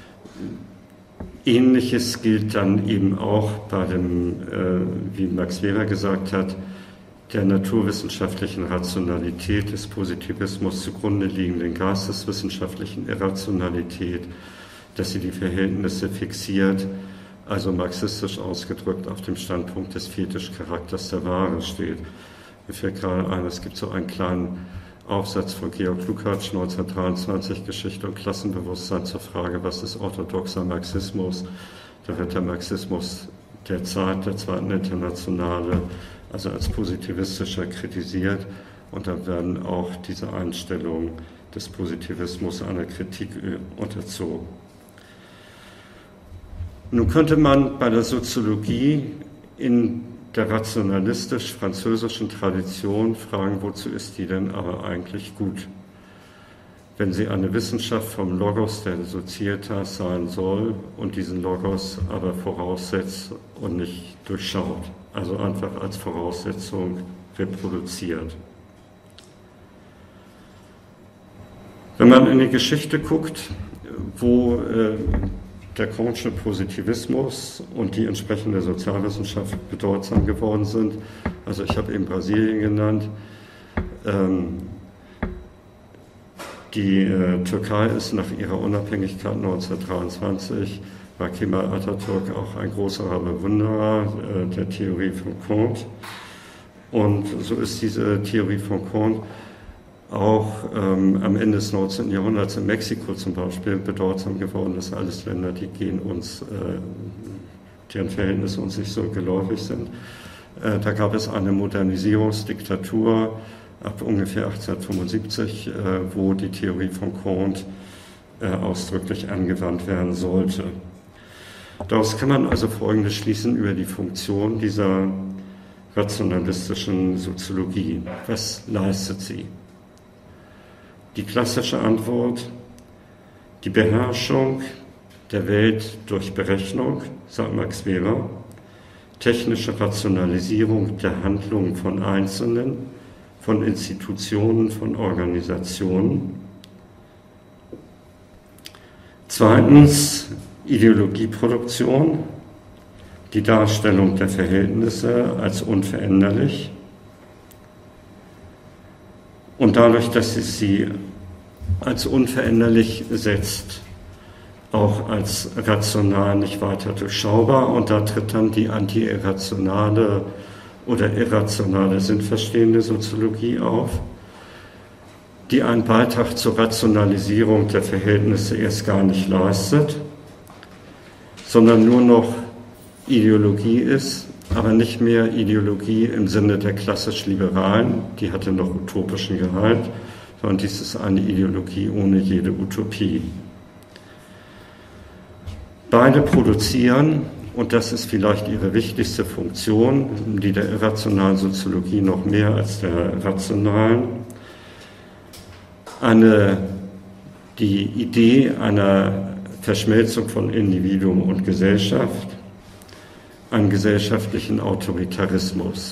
Ähnliches gilt dann eben auch bei dem, äh, wie Max Weber gesagt hat, der naturwissenschaftlichen Rationalität des Positivismus zugrunde liegenden geisteswissenschaftlichen Irrationalität, dass sie die Verhältnisse fixiert, also marxistisch ausgedrückt auf dem Standpunkt des Fetischcharakters der Ware steht. Mir fällt gerade ein, es gibt so einen kleinen Aufsatz von Georg Lukács, neunzehnhundertdreiundzwanzig, Geschichte und Klassenbewusstsein zur Frage, was ist orthodoxer Marxismus? Da wird der Marxismus der Zeit, der Zweiten Internationale, also als positivistischer kritisiert, und da werden auch diese Einstellungen des Positivismus einer Kritik unterzogen. Nun könnte man bei der Soziologie in der rationalistisch-französischen Tradition fragen, wozu ist die denn aber eigentlich gut? Wenn sie eine Wissenschaft vom Logos der Societas sein soll und diesen Logos aber voraussetzt und nicht durchschaut, also einfach als Voraussetzung reproduziert. Wenn man in die Geschichte guckt, wo äh, der Kant'sche Positivismus und die entsprechende Sozialwissenschaft bedeutsam geworden sind. Also ich habe eben Brasilien genannt. Ähm, die äh, Türkei ist nach ihrer Unabhängigkeit neunzehnhundertdreiundzwanzig, war Kemal Atatürk auch ein großer Bewunderer äh, der Theorie von Kant. Und so ist diese Theorie von Kant auch ähm, am Ende des neunzehnten Jahrhunderts in Mexiko zum Beispiel bedeutsam geworden. Das sind alles Länder, die gehen uns, äh, deren Verhältnisse uns nicht so geläufig sind. Äh, da gab es eine Modernisierungsdiktatur ab ungefähr achtzehnhundertfünfundsiebzig, äh, wo die Theorie von Kant äh, ausdrücklich angewandt werden sollte. Daraus kann man also Folgendes schließen über die Funktion dieser rationalistischen Soziologie. Was leistet sie? Die klassische Antwort, die Beherrschung der Welt durch Berechnung, sagt Max Weber, technische Rationalisierung der Handlungen von Einzelnen, von Institutionen, von Organisationen. Zweitens, Ideologieproduktion, die Darstellung der Verhältnisse als unveränderlich. Und dadurch, dass sie sie als unveränderlich setzt, auch als rational nicht weiter durchschaubar. Und da tritt dann die anti-irrationale oder irrationale sinnverstehende Soziologie auf, die einen Beitrag zur Rationalisierung der Verhältnisse erst gar nicht leistet, sondern nur noch Ideologie ist, aber nicht mehr Ideologie im Sinne der klassisch-liberalen, die hatte noch utopischen Gehalt, sondern dies ist eine Ideologie ohne jede Utopie. Beide produzieren, und das ist vielleicht ihre wichtigste Funktion, die der irrationalen Soziologie noch mehr als der rationalen, eine, die Idee einer Verschmelzung von Individuum und Gesellschaft, einen gesellschaftlichen Autoritarismus.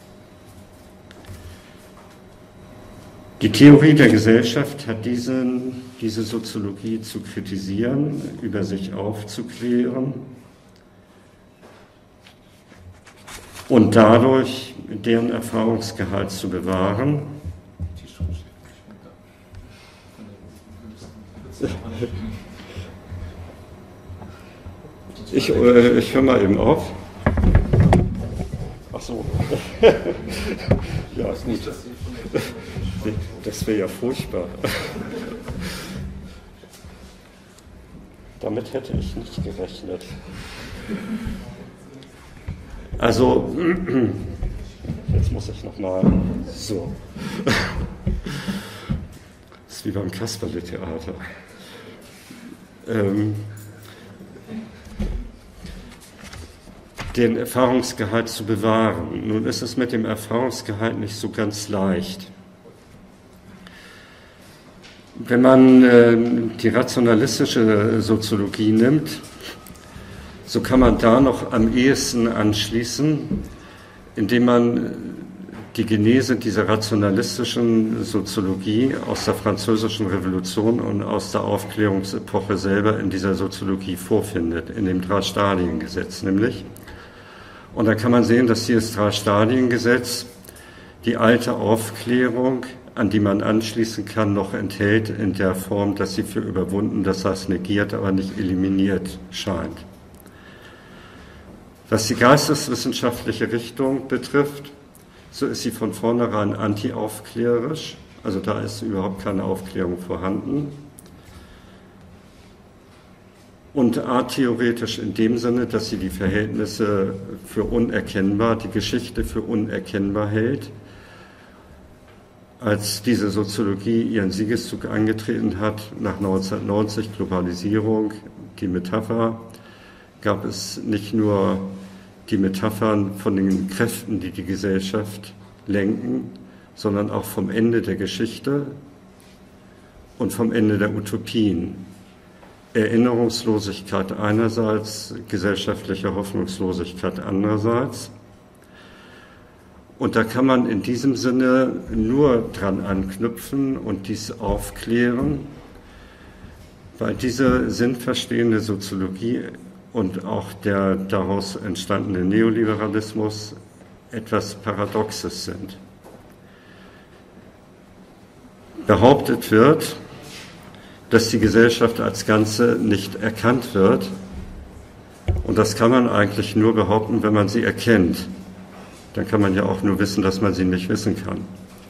Die Theorie der Gesellschaft hat diesen, diese Soziologie zu kritisieren, über sich aufzuklären und dadurch deren Erfahrungsgehalt zu bewahren. Ich, äh, ich höre mal eben auf. Ach so. Ja, ist gut. Das wäre ja furchtbar. Damit hätte ich nicht gerechnet. Also, jetzt muss ich nochmal so. Das ist wie beim Kasperle-Theater. Ähm, den Erfahrungsgehalt zu bewahren. Nun ist es mit dem Erfahrungsgehalt nicht so ganz leicht. Wenn man äh, die rationalistische Soziologie nimmt, so kann man da noch am ehesten anschließen, indem man die Genese dieser rationalistischen Soziologie aus der Französischen Revolution und aus der Aufklärungsepoche selber in dieser Soziologie vorfindet, in dem Drei-Stadien-Gesetz nämlich. Und da kann man sehen, dass dieses Drei-Stadien-Gesetz die alte Aufklärung an die man anschließen kann, noch enthält in der Form, dass sie für überwunden, das heißt negiert, aber nicht eliminiert scheint. Was die geisteswissenschaftliche Richtung betrifft, so ist sie von vornherein anti-aufklärerisch, also da ist überhaupt keine Aufklärung vorhanden. Und atheoretisch in dem Sinne, dass sie die Verhältnisse für unerkennbar, die Geschichte für unerkennbar hält. Als diese Soziologie ihren Siegeszug angetreten hat, nach neunzehnhundertneunzig, Globalisierung, die Metapher, gab es nicht nur die Metaphern von den Kräften, die die Gesellschaft lenken, sondern auch vom Ende der Geschichte und vom Ende der Utopien. Erinnerungslosigkeit einerseits, gesellschaftliche Hoffnungslosigkeit andererseits. Und da kann man in diesem Sinne nur dran anknüpfen und dies aufklären, weil diese sinnverstehende Soziologie und auch der daraus entstandene Neoliberalismus etwas Paradoxes sind. Behauptet wird, dass die Gesellschaft als Ganze nicht erkannt wird, und das kann man eigentlich nur behaupten, wenn man sie erkennt. Dann kann man ja auch nur wissen, dass man sie nicht wissen kann.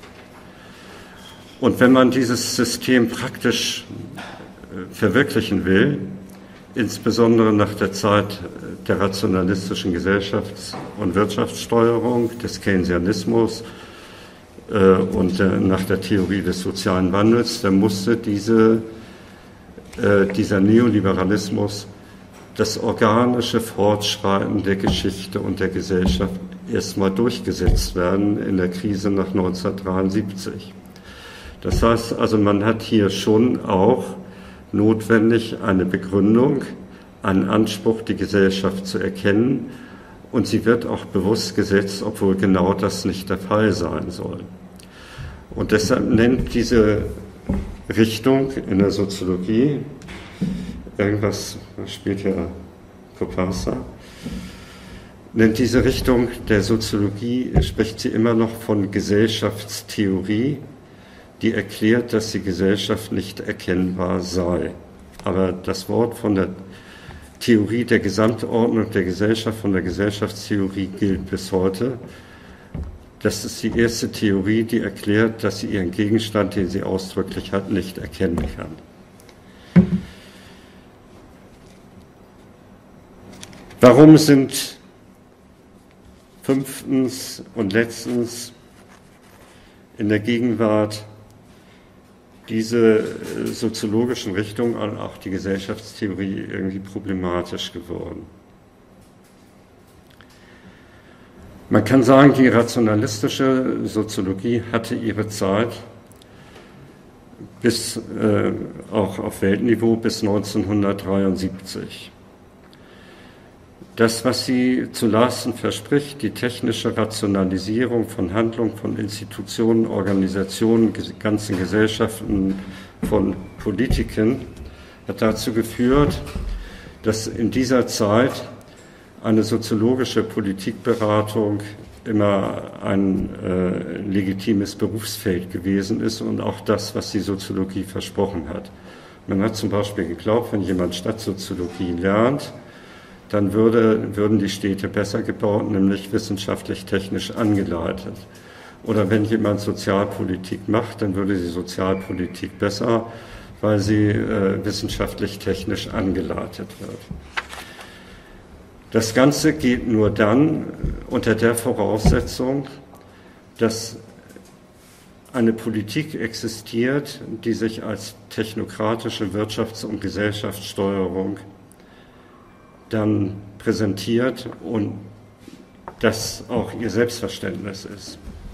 Und wenn man dieses System praktisch verwirklichen will, insbesondere nach der Zeit der rationalistischen Gesellschafts- und Wirtschaftssteuerung, des Keynesianismus äh, und äh, nach der Theorie des sozialen Wandels, dann musste diese, äh, dieser Neoliberalismus das organische Fortschreiten der Geschichte und der Gesellschaft erstmal durchgesetzt werden in der Krise nach neunzehnhundertdreiundsiebzig. Das heißt also, man hat hier schon auch notwendig eine Begründung, einen Anspruch, die Gesellschaft zu erkennen, und sie wird auch bewusst gesetzt, obwohl genau das nicht der Fall sein soll. Und deshalb nennt diese Richtung in der Soziologie, irgendwas spielt ja Copasa, nennt diese Richtung der Soziologie, spricht sie immer noch von Gesellschaftstheorie, die erklärt, dass die Gesellschaft nicht erkennbar sei. Aber das Wort von der Theorie der Gesamtordnung der Gesellschaft, von der Gesellschaftstheorie gilt bis heute. Das ist die erste Theorie, die erklärt, dass sie ihren Gegenstand, den sie ausdrücklich hat, nicht erkennen kann. Warum sind fünftens und letztens in der Gegenwart diese soziologischen Richtungen und auch die Gesellschaftstheorie irgendwie problematisch geworden? Man kann sagen, die rationalistische Soziologie hatte ihre Zeit bis äh, auch auf Weltniveau bis neunzehnhundertdreiundsiebzig. Das, was sie zu leisten verspricht, die technische Rationalisierung von Handlung, von Institutionen, Organisationen, ganzen Gesellschaften, von Politiken, hat dazu geführt, dass in dieser Zeit eine soziologische Politikberatung immer ein äh, legitimes Berufsfeld gewesen ist und auch das, was die Soziologie versprochen hat. Man hat zum Beispiel geglaubt, wenn jemand Stadtsoziologie lernt, dann würde, würden die Städte besser gebaut, nämlich wissenschaftlich-technisch angeleitet. Oder wenn jemand Sozialpolitik macht, dann würde die Sozialpolitik besser, weil sie äh, wissenschaftlich-technisch angeleitet wird. Das Ganze geht nur dann unter der Voraussetzung, dass eine Politik existiert, die sich als technokratische Wirtschafts- und Gesellschaftssteuerung dann präsentiert und das auch ihr Selbstverständnis ist.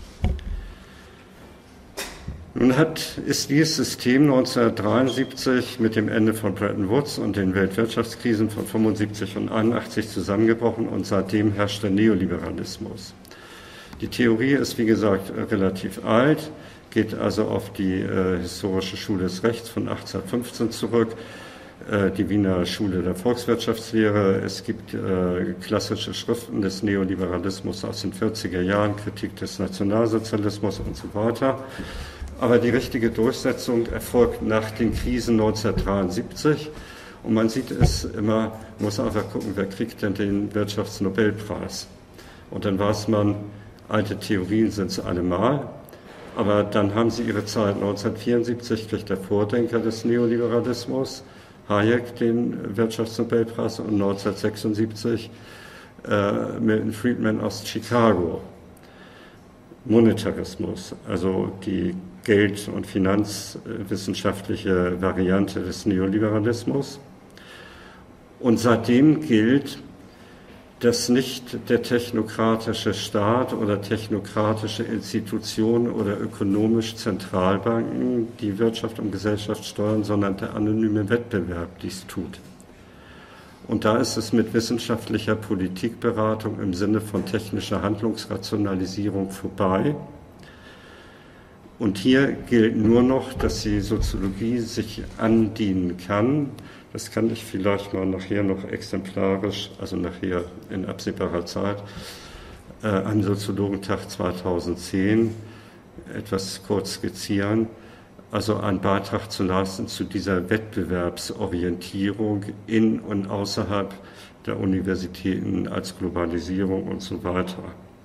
Nun hat, ist dieses System neunzehnhundertdreiundsiebzig mit dem Ende von Bretton Woods und den Weltwirtschaftskrisen von fünfundsiebzig und einundachtzig zusammengebrochen und seitdem herrscht der Neoliberalismus. Die Theorie ist, wie gesagt, relativ alt, geht also auf die äh, historische Schule des Rechts von achtzehnhundertfünfzehn zurück, äh, die Wiener Schule der Volkswirtschaftslehre. Es gibt äh, klassische Schriften des Neoliberalismus aus den vierziger Jahren, Kritik des Nationalsozialismus und so weiter. Aber die richtige Durchsetzung erfolgt nach den Krisen neunzehnhundertdreiundsiebzig. Und man sieht es immer, muss einfach gucken, wer kriegt denn den Wirtschaftsnobelpreis. Und dann weiß man, alte Theorien sind es allemal. Aber dann haben sie ihre Zeit. neunzehnhundertvierundsiebzig kriegt der Vordenker des Neoliberalismus, Hayek, den Wirtschaftsnobelpreis, und neunzehnhundertsechsundsiebzig äh, Milton Friedman aus Chicago. Monetarismus, also die Geld- und finanzwissenschaftliche Variante des Neoliberalismus. Und seitdem gilt, dass nicht der technokratische Staat oder technokratische Institutionen oder ökonomisch Zentralbanken die Wirtschaft und Gesellschaft steuern, sondern der anonyme Wettbewerb dies tut. Und da ist es mit wissenschaftlicher Politikberatung im Sinne von technischer Handlungsrationalisierung vorbei. Und hier gilt nur noch, dass die Soziologie sich andienen kann. Das kann ich vielleicht mal nachher noch exemplarisch, also nachher in absehbarer Zeit, äh, am Soziologentag zweitausendzehn etwas kurz skizzieren. Also einen Beitrag zu leisten zu dieser Wettbewerbsorientierung in und außerhalb der Universitäten als Globalisierung und so weiter.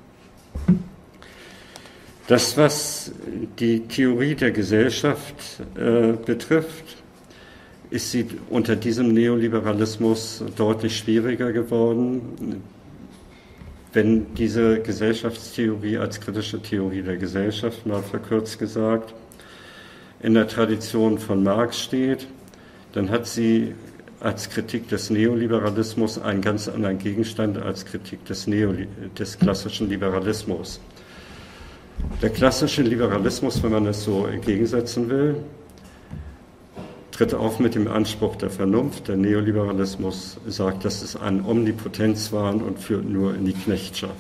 Das, was die Theorie der Gesellschaft äh, betrifft, ist sie unter diesem Neoliberalismus deutlich schwieriger geworden. Wenn diese Gesellschaftstheorie als kritische Theorie der Gesellschaft, mal verkürzt gesagt, in der Tradition von Marx steht, dann hat sie als Kritik des Neoliberalismus einen ganz anderen Gegenstand als Kritik des, Neoli- des klassischen Liberalismus. Der klassische Liberalismus, wenn man es so entgegensetzen will, tritt auf mit dem Anspruch der Vernunft. Der Neoliberalismus sagt, das ist ein Omnipotenzwahn und führt nur in die Knechtschaft.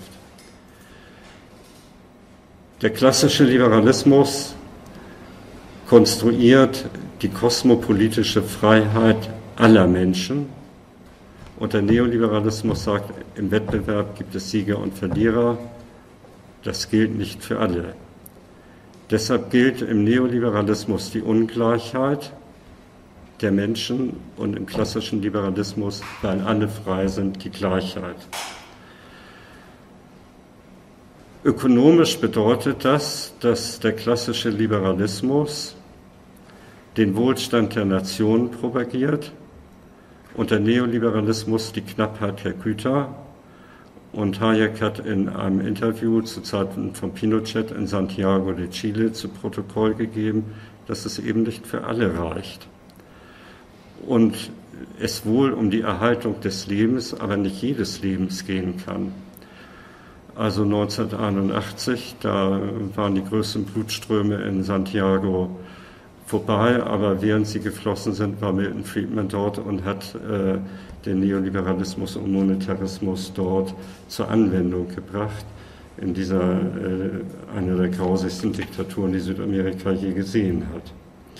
Der klassische Liberalismus konstruiert die kosmopolitische Freiheit aller Menschen. Und der Neoliberalismus sagt, im Wettbewerb gibt es Sieger und Verlierer. Das gilt nicht für alle. Deshalb gilt im Neoliberalismus die Ungleichheit der Menschen und im klassischen Liberalismus, weil alle frei sind, die Gleichheit. Ökonomisch bedeutet das, dass der klassische Liberalismus den Wohlstand der Nation propagiert und der Neoliberalismus die Knappheit der Güter. Und Hayek hat in einem Interview zu Zeiten von Pinochet in Santiago de Chile zu Protokoll gegeben, dass es eben nicht für alle reicht. Und es wohl um die Erhaltung des Lebens, aber nicht jedes Lebens gehen kann. Also neunzehnhunderteinundachtzig, da waren die größten Blutströme in Santiago vorbei, aber während sie geflossen sind, war Milton Friedman dort und hat äh, den Neoliberalismus und Monetarismus dort zur Anwendung gebracht, in dieser, äh, einer der grausigsten Diktaturen, die Südamerika je gesehen hat.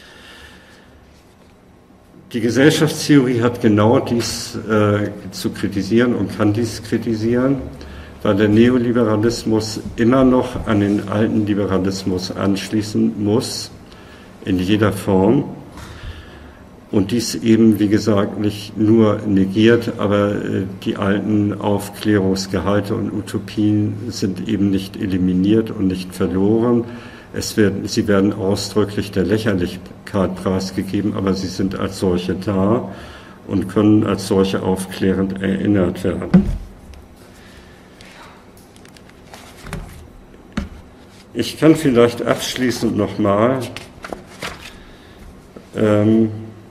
Die Gesellschaftstheorie hat genau dies äh, zu kritisieren und kann dies kritisieren, weil der Neoliberalismus immer noch an den alten Liberalismus anschließen muss, in jeder Form. Und dies eben, wie gesagt, nicht nur negiert, aber äh, die alten Aufklärungsgehalte und Utopien sind eben nicht eliminiert und nicht verloren. Es werden, sie werden ausdrücklich der Lächerlichkeit preisgegeben, aber sie sind als solche da und können als solche aufklärend erinnert werden. Ich kann vielleicht abschließend nochmal ähm,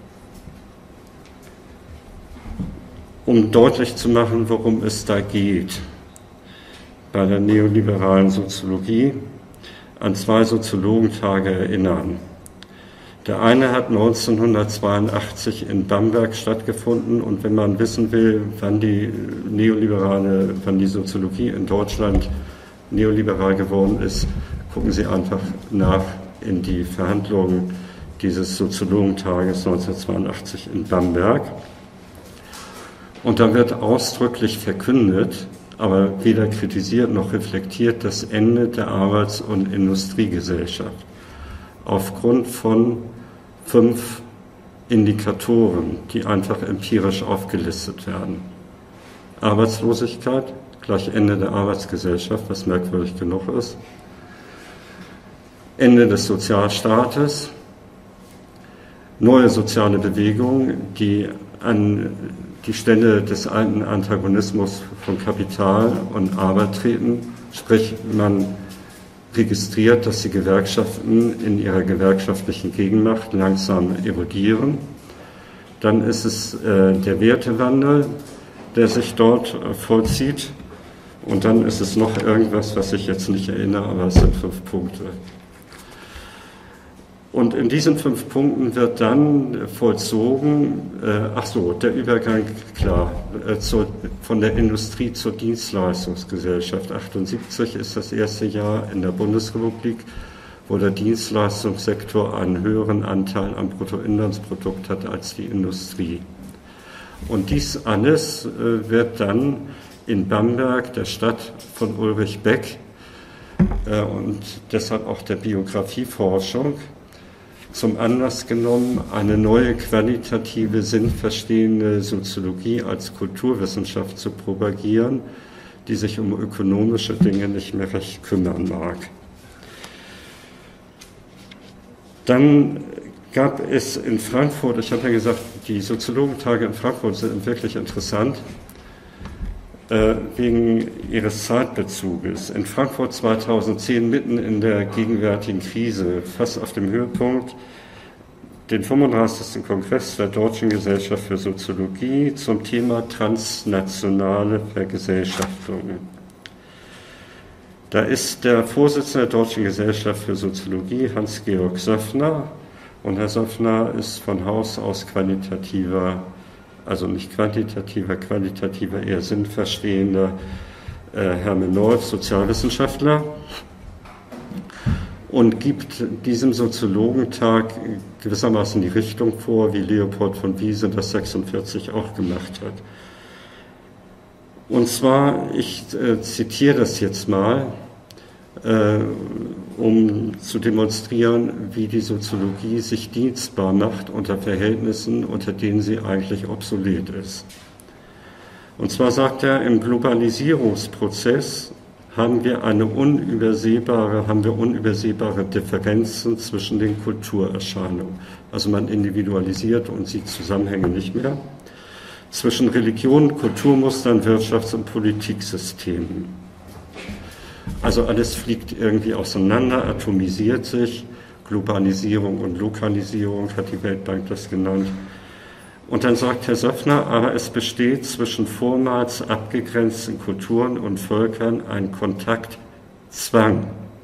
um deutlich zu machen, worum es da geht bei der neoliberalen Soziologie, an zwei Soziologentage erinnern. Der eine hat neunzehnhundertzweiundachtzig in Bamberg stattgefunden, und wenn man wissen will, wann die neoliberale, wann die Soziologie in Deutschland neoliberal geworden ist, gucken Sie einfach nach in die Verhandlungen dieses Soziologentages neunzehnhundertzweiundachtzig in Bamberg. Und da wird ausdrücklich verkündet, aber weder kritisiert noch reflektiert, das Ende der Arbeits- und Industriegesellschaft. aufgrund von fünf Indikatoren, die einfach empirisch aufgelistet werden. Arbeitslosigkeit, gleich Ende der Arbeitsgesellschaft, was merkwürdig genug ist. Ende des Sozialstaates, neue soziale Bewegungen, die an die Stelle des alten Antagonismus von Kapital und Arbeit treten, sprich man registriert, dass die Gewerkschaften in ihrer gewerkschaftlichen Gegenmacht langsam erodieren. Dann ist es äh, der Wertewandel, der sich dort äh, vollzieht. Und dann ist es noch irgendwas, was ich jetzt nicht erinnere, aber es sind fünf Punkte. Und in diesen fünf Punkten wird dann vollzogen, äh, ach so, der Übergang, klar, äh, zur, von der Industrie zur Dienstleistungsgesellschaft. achtundsiebzig ist das erste Jahr in der Bundesrepublik, wo der Dienstleistungssektor einen höheren Anteil am Bruttoinlandsprodukt hat als die Industrie. Und dies alles äh, wird dann in Bamberg, der Stadt von Ulrich Beck, äh, und deshalb auch der Biografieforschung, zum Anlass genommen, eine neue qualitative, sinnverstehende Soziologie als Kulturwissenschaft zu propagieren, die sich um ökonomische Dinge nicht mehr recht kümmern mag. Dann gab es in Frankfurt, ich habe ja gesagt, die Soziologentage in Frankfurt sind wirklich interessant, wegen ihres Zeitbezuges. In Frankfurt zweitausendzehn, mitten in der gegenwärtigen Krise, fast auf dem Höhepunkt, den fünfunddreißigsten Kongress der Deutschen Gesellschaft für Soziologie zum Thema transnationale Vergesellschaftung. Da ist der Vorsitzende der Deutschen Gesellschaft für Soziologie, Hans-Georg Söffner, und Herr Söffner ist von Haus aus qualitativer, also nicht quantitativer, qualitativer, eher sinnverstehender äh, Hermeneut, Sozialwissenschaftler, und gibt diesem Soziologentag gewissermaßen die Richtung vor, wie Leopold von Wiese das sechsundvierzig auch gemacht hat. Und zwar, ich äh, zitiere das jetzt mal, äh, um zu demonstrieren, wie die Soziologie sich dienstbar macht unter Verhältnissen, unter denen sie eigentlich obsolet ist. Und zwar sagt er, im Globalisierungsprozess haben wir eine unübersehbare, haben wir unübersehbare Differenzen zwischen den Kulturerscheinungen. Also man individualisiert und sieht Zusammenhänge nicht mehr. Zwischen Religion, Kulturmustern, Wirtschafts- und Politiksystemen. Also alles fliegt irgendwie auseinander, atomisiert sich. Globalisierung und Lokalisierung hat die Weltbank das genannt. Und dann sagt Herr Söffner, aber es besteht zwischen vormals abgegrenzten Kulturen und Völkern ein Kontaktzwang.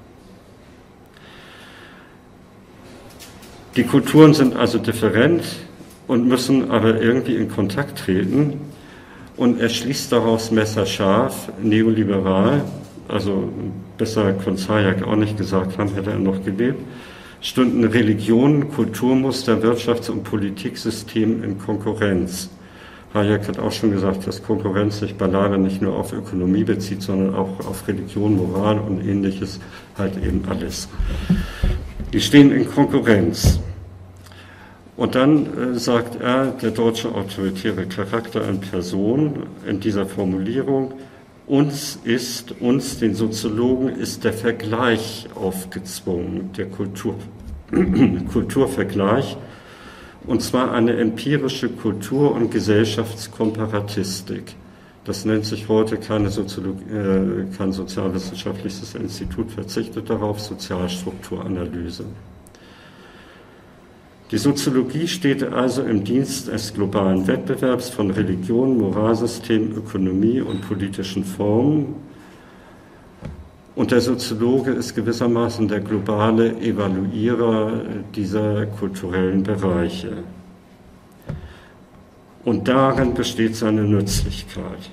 Die Kulturen sind also different und müssen aber irgendwie in Kontakt treten. Und er schließt daraus messerscharf, neoliberal, also besser konnte Zajac auch nicht gesagt haben, hätte er noch gelebt, stünden Religionen, Kulturmuster, Wirtschafts- und Politiksystem in Konkurrenz. Hayek hat auch schon gesagt, dass Konkurrenz sich beileibe nicht nur auf Ökonomie bezieht, sondern auch auf Religion, Moral und Ähnliches, halt eben alles. Die stehen in Konkurrenz. Und dann äh, sagt er, der deutsche autoritäre Charakter in Person in dieser Formulierung, uns ist, uns, den Soziologen, ist der Vergleich aufgezwungen, der Kultur, Kulturvergleich, und zwar eine empirische Kultur- und Gesellschaftskomparatistik. Das nennt sich heute keine Soziologie, äh, kein sozialwissenschaftliches Institut, verzichtet darauf, Sozialstrukturanalyse. Die Soziologie steht also im Dienst des globalen Wettbewerbs von Religion, Moralsystem, Ökonomie und politischen Formen. Und der Soziologe ist gewissermaßen der globale Evaluierer dieser kulturellen Bereiche. Und darin besteht seine Nützlichkeit.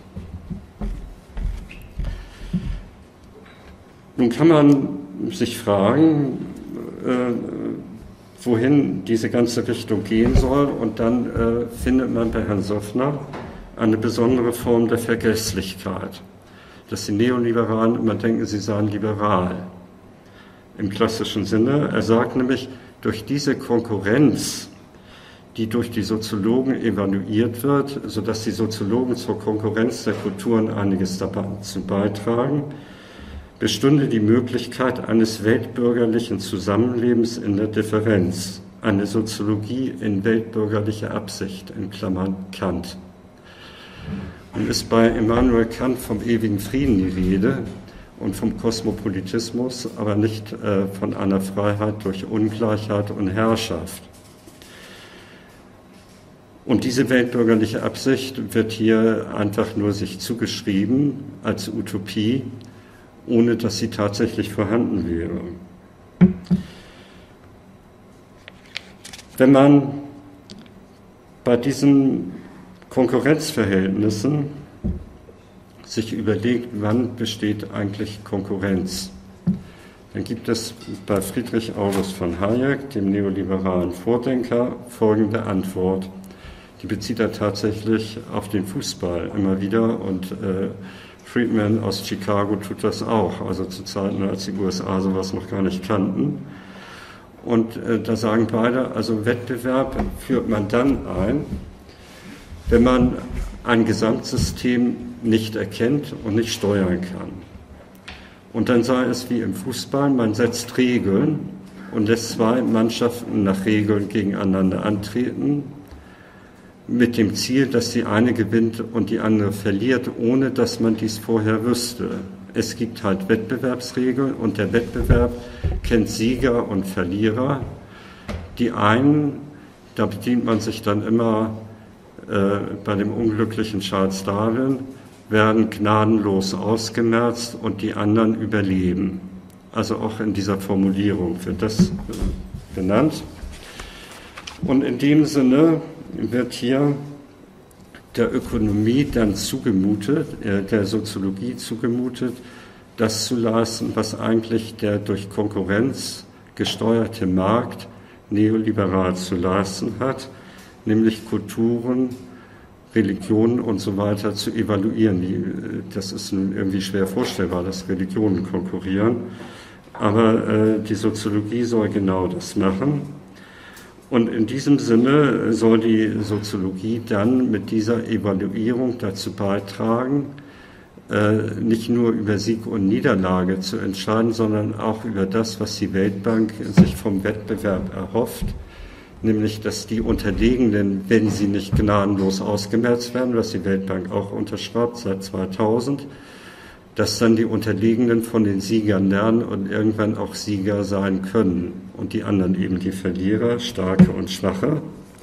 Nun kann man sich fragen, äh, wohin diese ganze Richtung gehen soll, und dann äh, findet man bei Herrn Söffner eine besondere Form der Vergesslichkeit, dass die Neoliberalen immer denken, sie seien liberal im klassischen Sinne. Er sagt nämlich, durch diese Konkurrenz, die durch die Soziologen evaluiert wird, sodass die Soziologen zur Konkurrenz der Kulturen einiges dazu beitragen, bestünde die Möglichkeit eines weltbürgerlichen Zusammenlebens in der Differenz, eine Soziologie in weltbürgerlicher Absicht, in Klammern Kant. Und ist bei Immanuel Kant vom ewigen Frieden die Rede und vom Kosmopolitismus, aber nicht äh, von einer Freiheit durch Ungleichheit und Herrschaft. Und diese weltbürgerliche Absicht wird hier einfach nur sich zugeschrieben als Utopie, ohne dass sie tatsächlich vorhanden wäre. Wenn man bei diesen Konkurrenzverhältnissen sich überlegt, wann besteht eigentlich Konkurrenz, dann gibt es bei Friedrich August von Hayek, dem neoliberalen Vordenker, folgende Antwort. Die bezieht er tatsächlich auf den Fußball immer wieder und äh, Friedman aus Chicago tut das auch, also zu Zeiten, als die U S A sowas noch gar nicht kannten. Und äh, da sagen beide, also Wettbewerb führt man dann ein, wenn man ein Gesamtsystem nicht erkennt und nicht steuern kann. Und dann sei es wie im Fußball, man setzt Regeln und lässt zwei Mannschaften nach Regeln gegeneinander antreten, mit dem Ziel, dass die eine gewinnt und die andere verliert, ohne dass man dies vorher wüsste. Es gibt halt Wettbewerbsregeln und der Wettbewerb kennt Sieger und Verlierer. Die einen, da bedient man sich dann immer äh, bei dem unglücklichen Charles Darwin, werden gnadenlos ausgemerzt und die anderen überleben. Also auch in dieser Formulierung wird das äh, benannt. Und in dem Sinne wird hier der Ökonomie dann zugemutet, äh, der Soziologie zugemutet, das zu leisten, was eigentlich der durch Konkurrenz gesteuerte Markt neoliberal zu leisten hat, nämlich Kulturen, Religionen und so weiter zu evaluieren. Die, das ist nun irgendwie schwer vorstellbar, dass Religionen konkurrieren, aber äh, die Soziologie soll genau das machen. Und in diesem Sinne soll die Soziologie dann mit dieser Evaluierung dazu beitragen, nicht nur über Sieg und Niederlage zu entscheiden, sondern auch über das, was die Weltbank sich vom Wettbewerb erhofft, nämlich dass die Unterlegenen, wenn sie nicht gnadenlos ausgemerzt werden, was die Weltbank auch unterschreibt seit zweitausend, dass dann die Unterlegenen von den Siegern lernen und irgendwann auch Sieger sein können und die anderen eben die Verlierer, Starke und Schwache.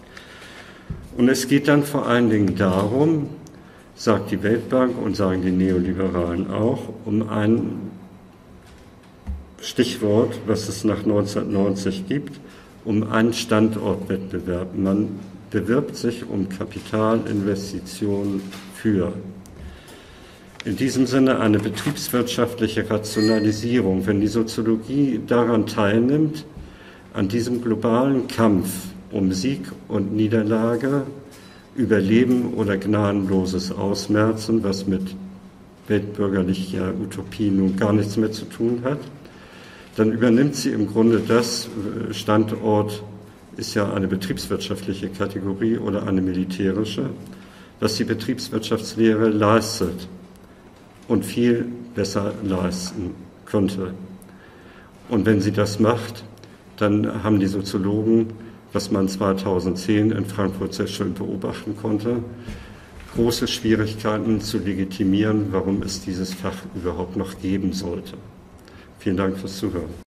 Und es geht dann vor allen Dingen darum, sagt die Weltbank und sagen die Neoliberalen auch, um ein Stichwort, was es nach neunzehnhundertneunzig gibt, um einen Standortwettbewerb. Man bewirbt sich um Kapitalinvestitionen für. In diesem Sinne eine betriebswirtschaftliche Rationalisierung. Wenn die Soziologie daran teilnimmt, an diesem globalen Kampf um Sieg und Niederlage, Überleben oder gnadenloses Ausmerzen, was mit weltbürgerlicher Utopie nun gar nichts mehr zu tun hat, dann übernimmt sie im Grunde das, Standort ist ja eine betriebswirtschaftliche Kategorie oder eine militärische, was die Betriebswirtschaftslehre leistet und viel besser leisten könnte. Und wenn sie das macht, dann haben die Soziologen, was man zweitausendzehn in Frankfurt sehr schön beobachten konnte, große Schwierigkeiten zu legitimieren, warum es dieses Fach überhaupt noch geben sollte. Vielen Dank fürs Zuhören.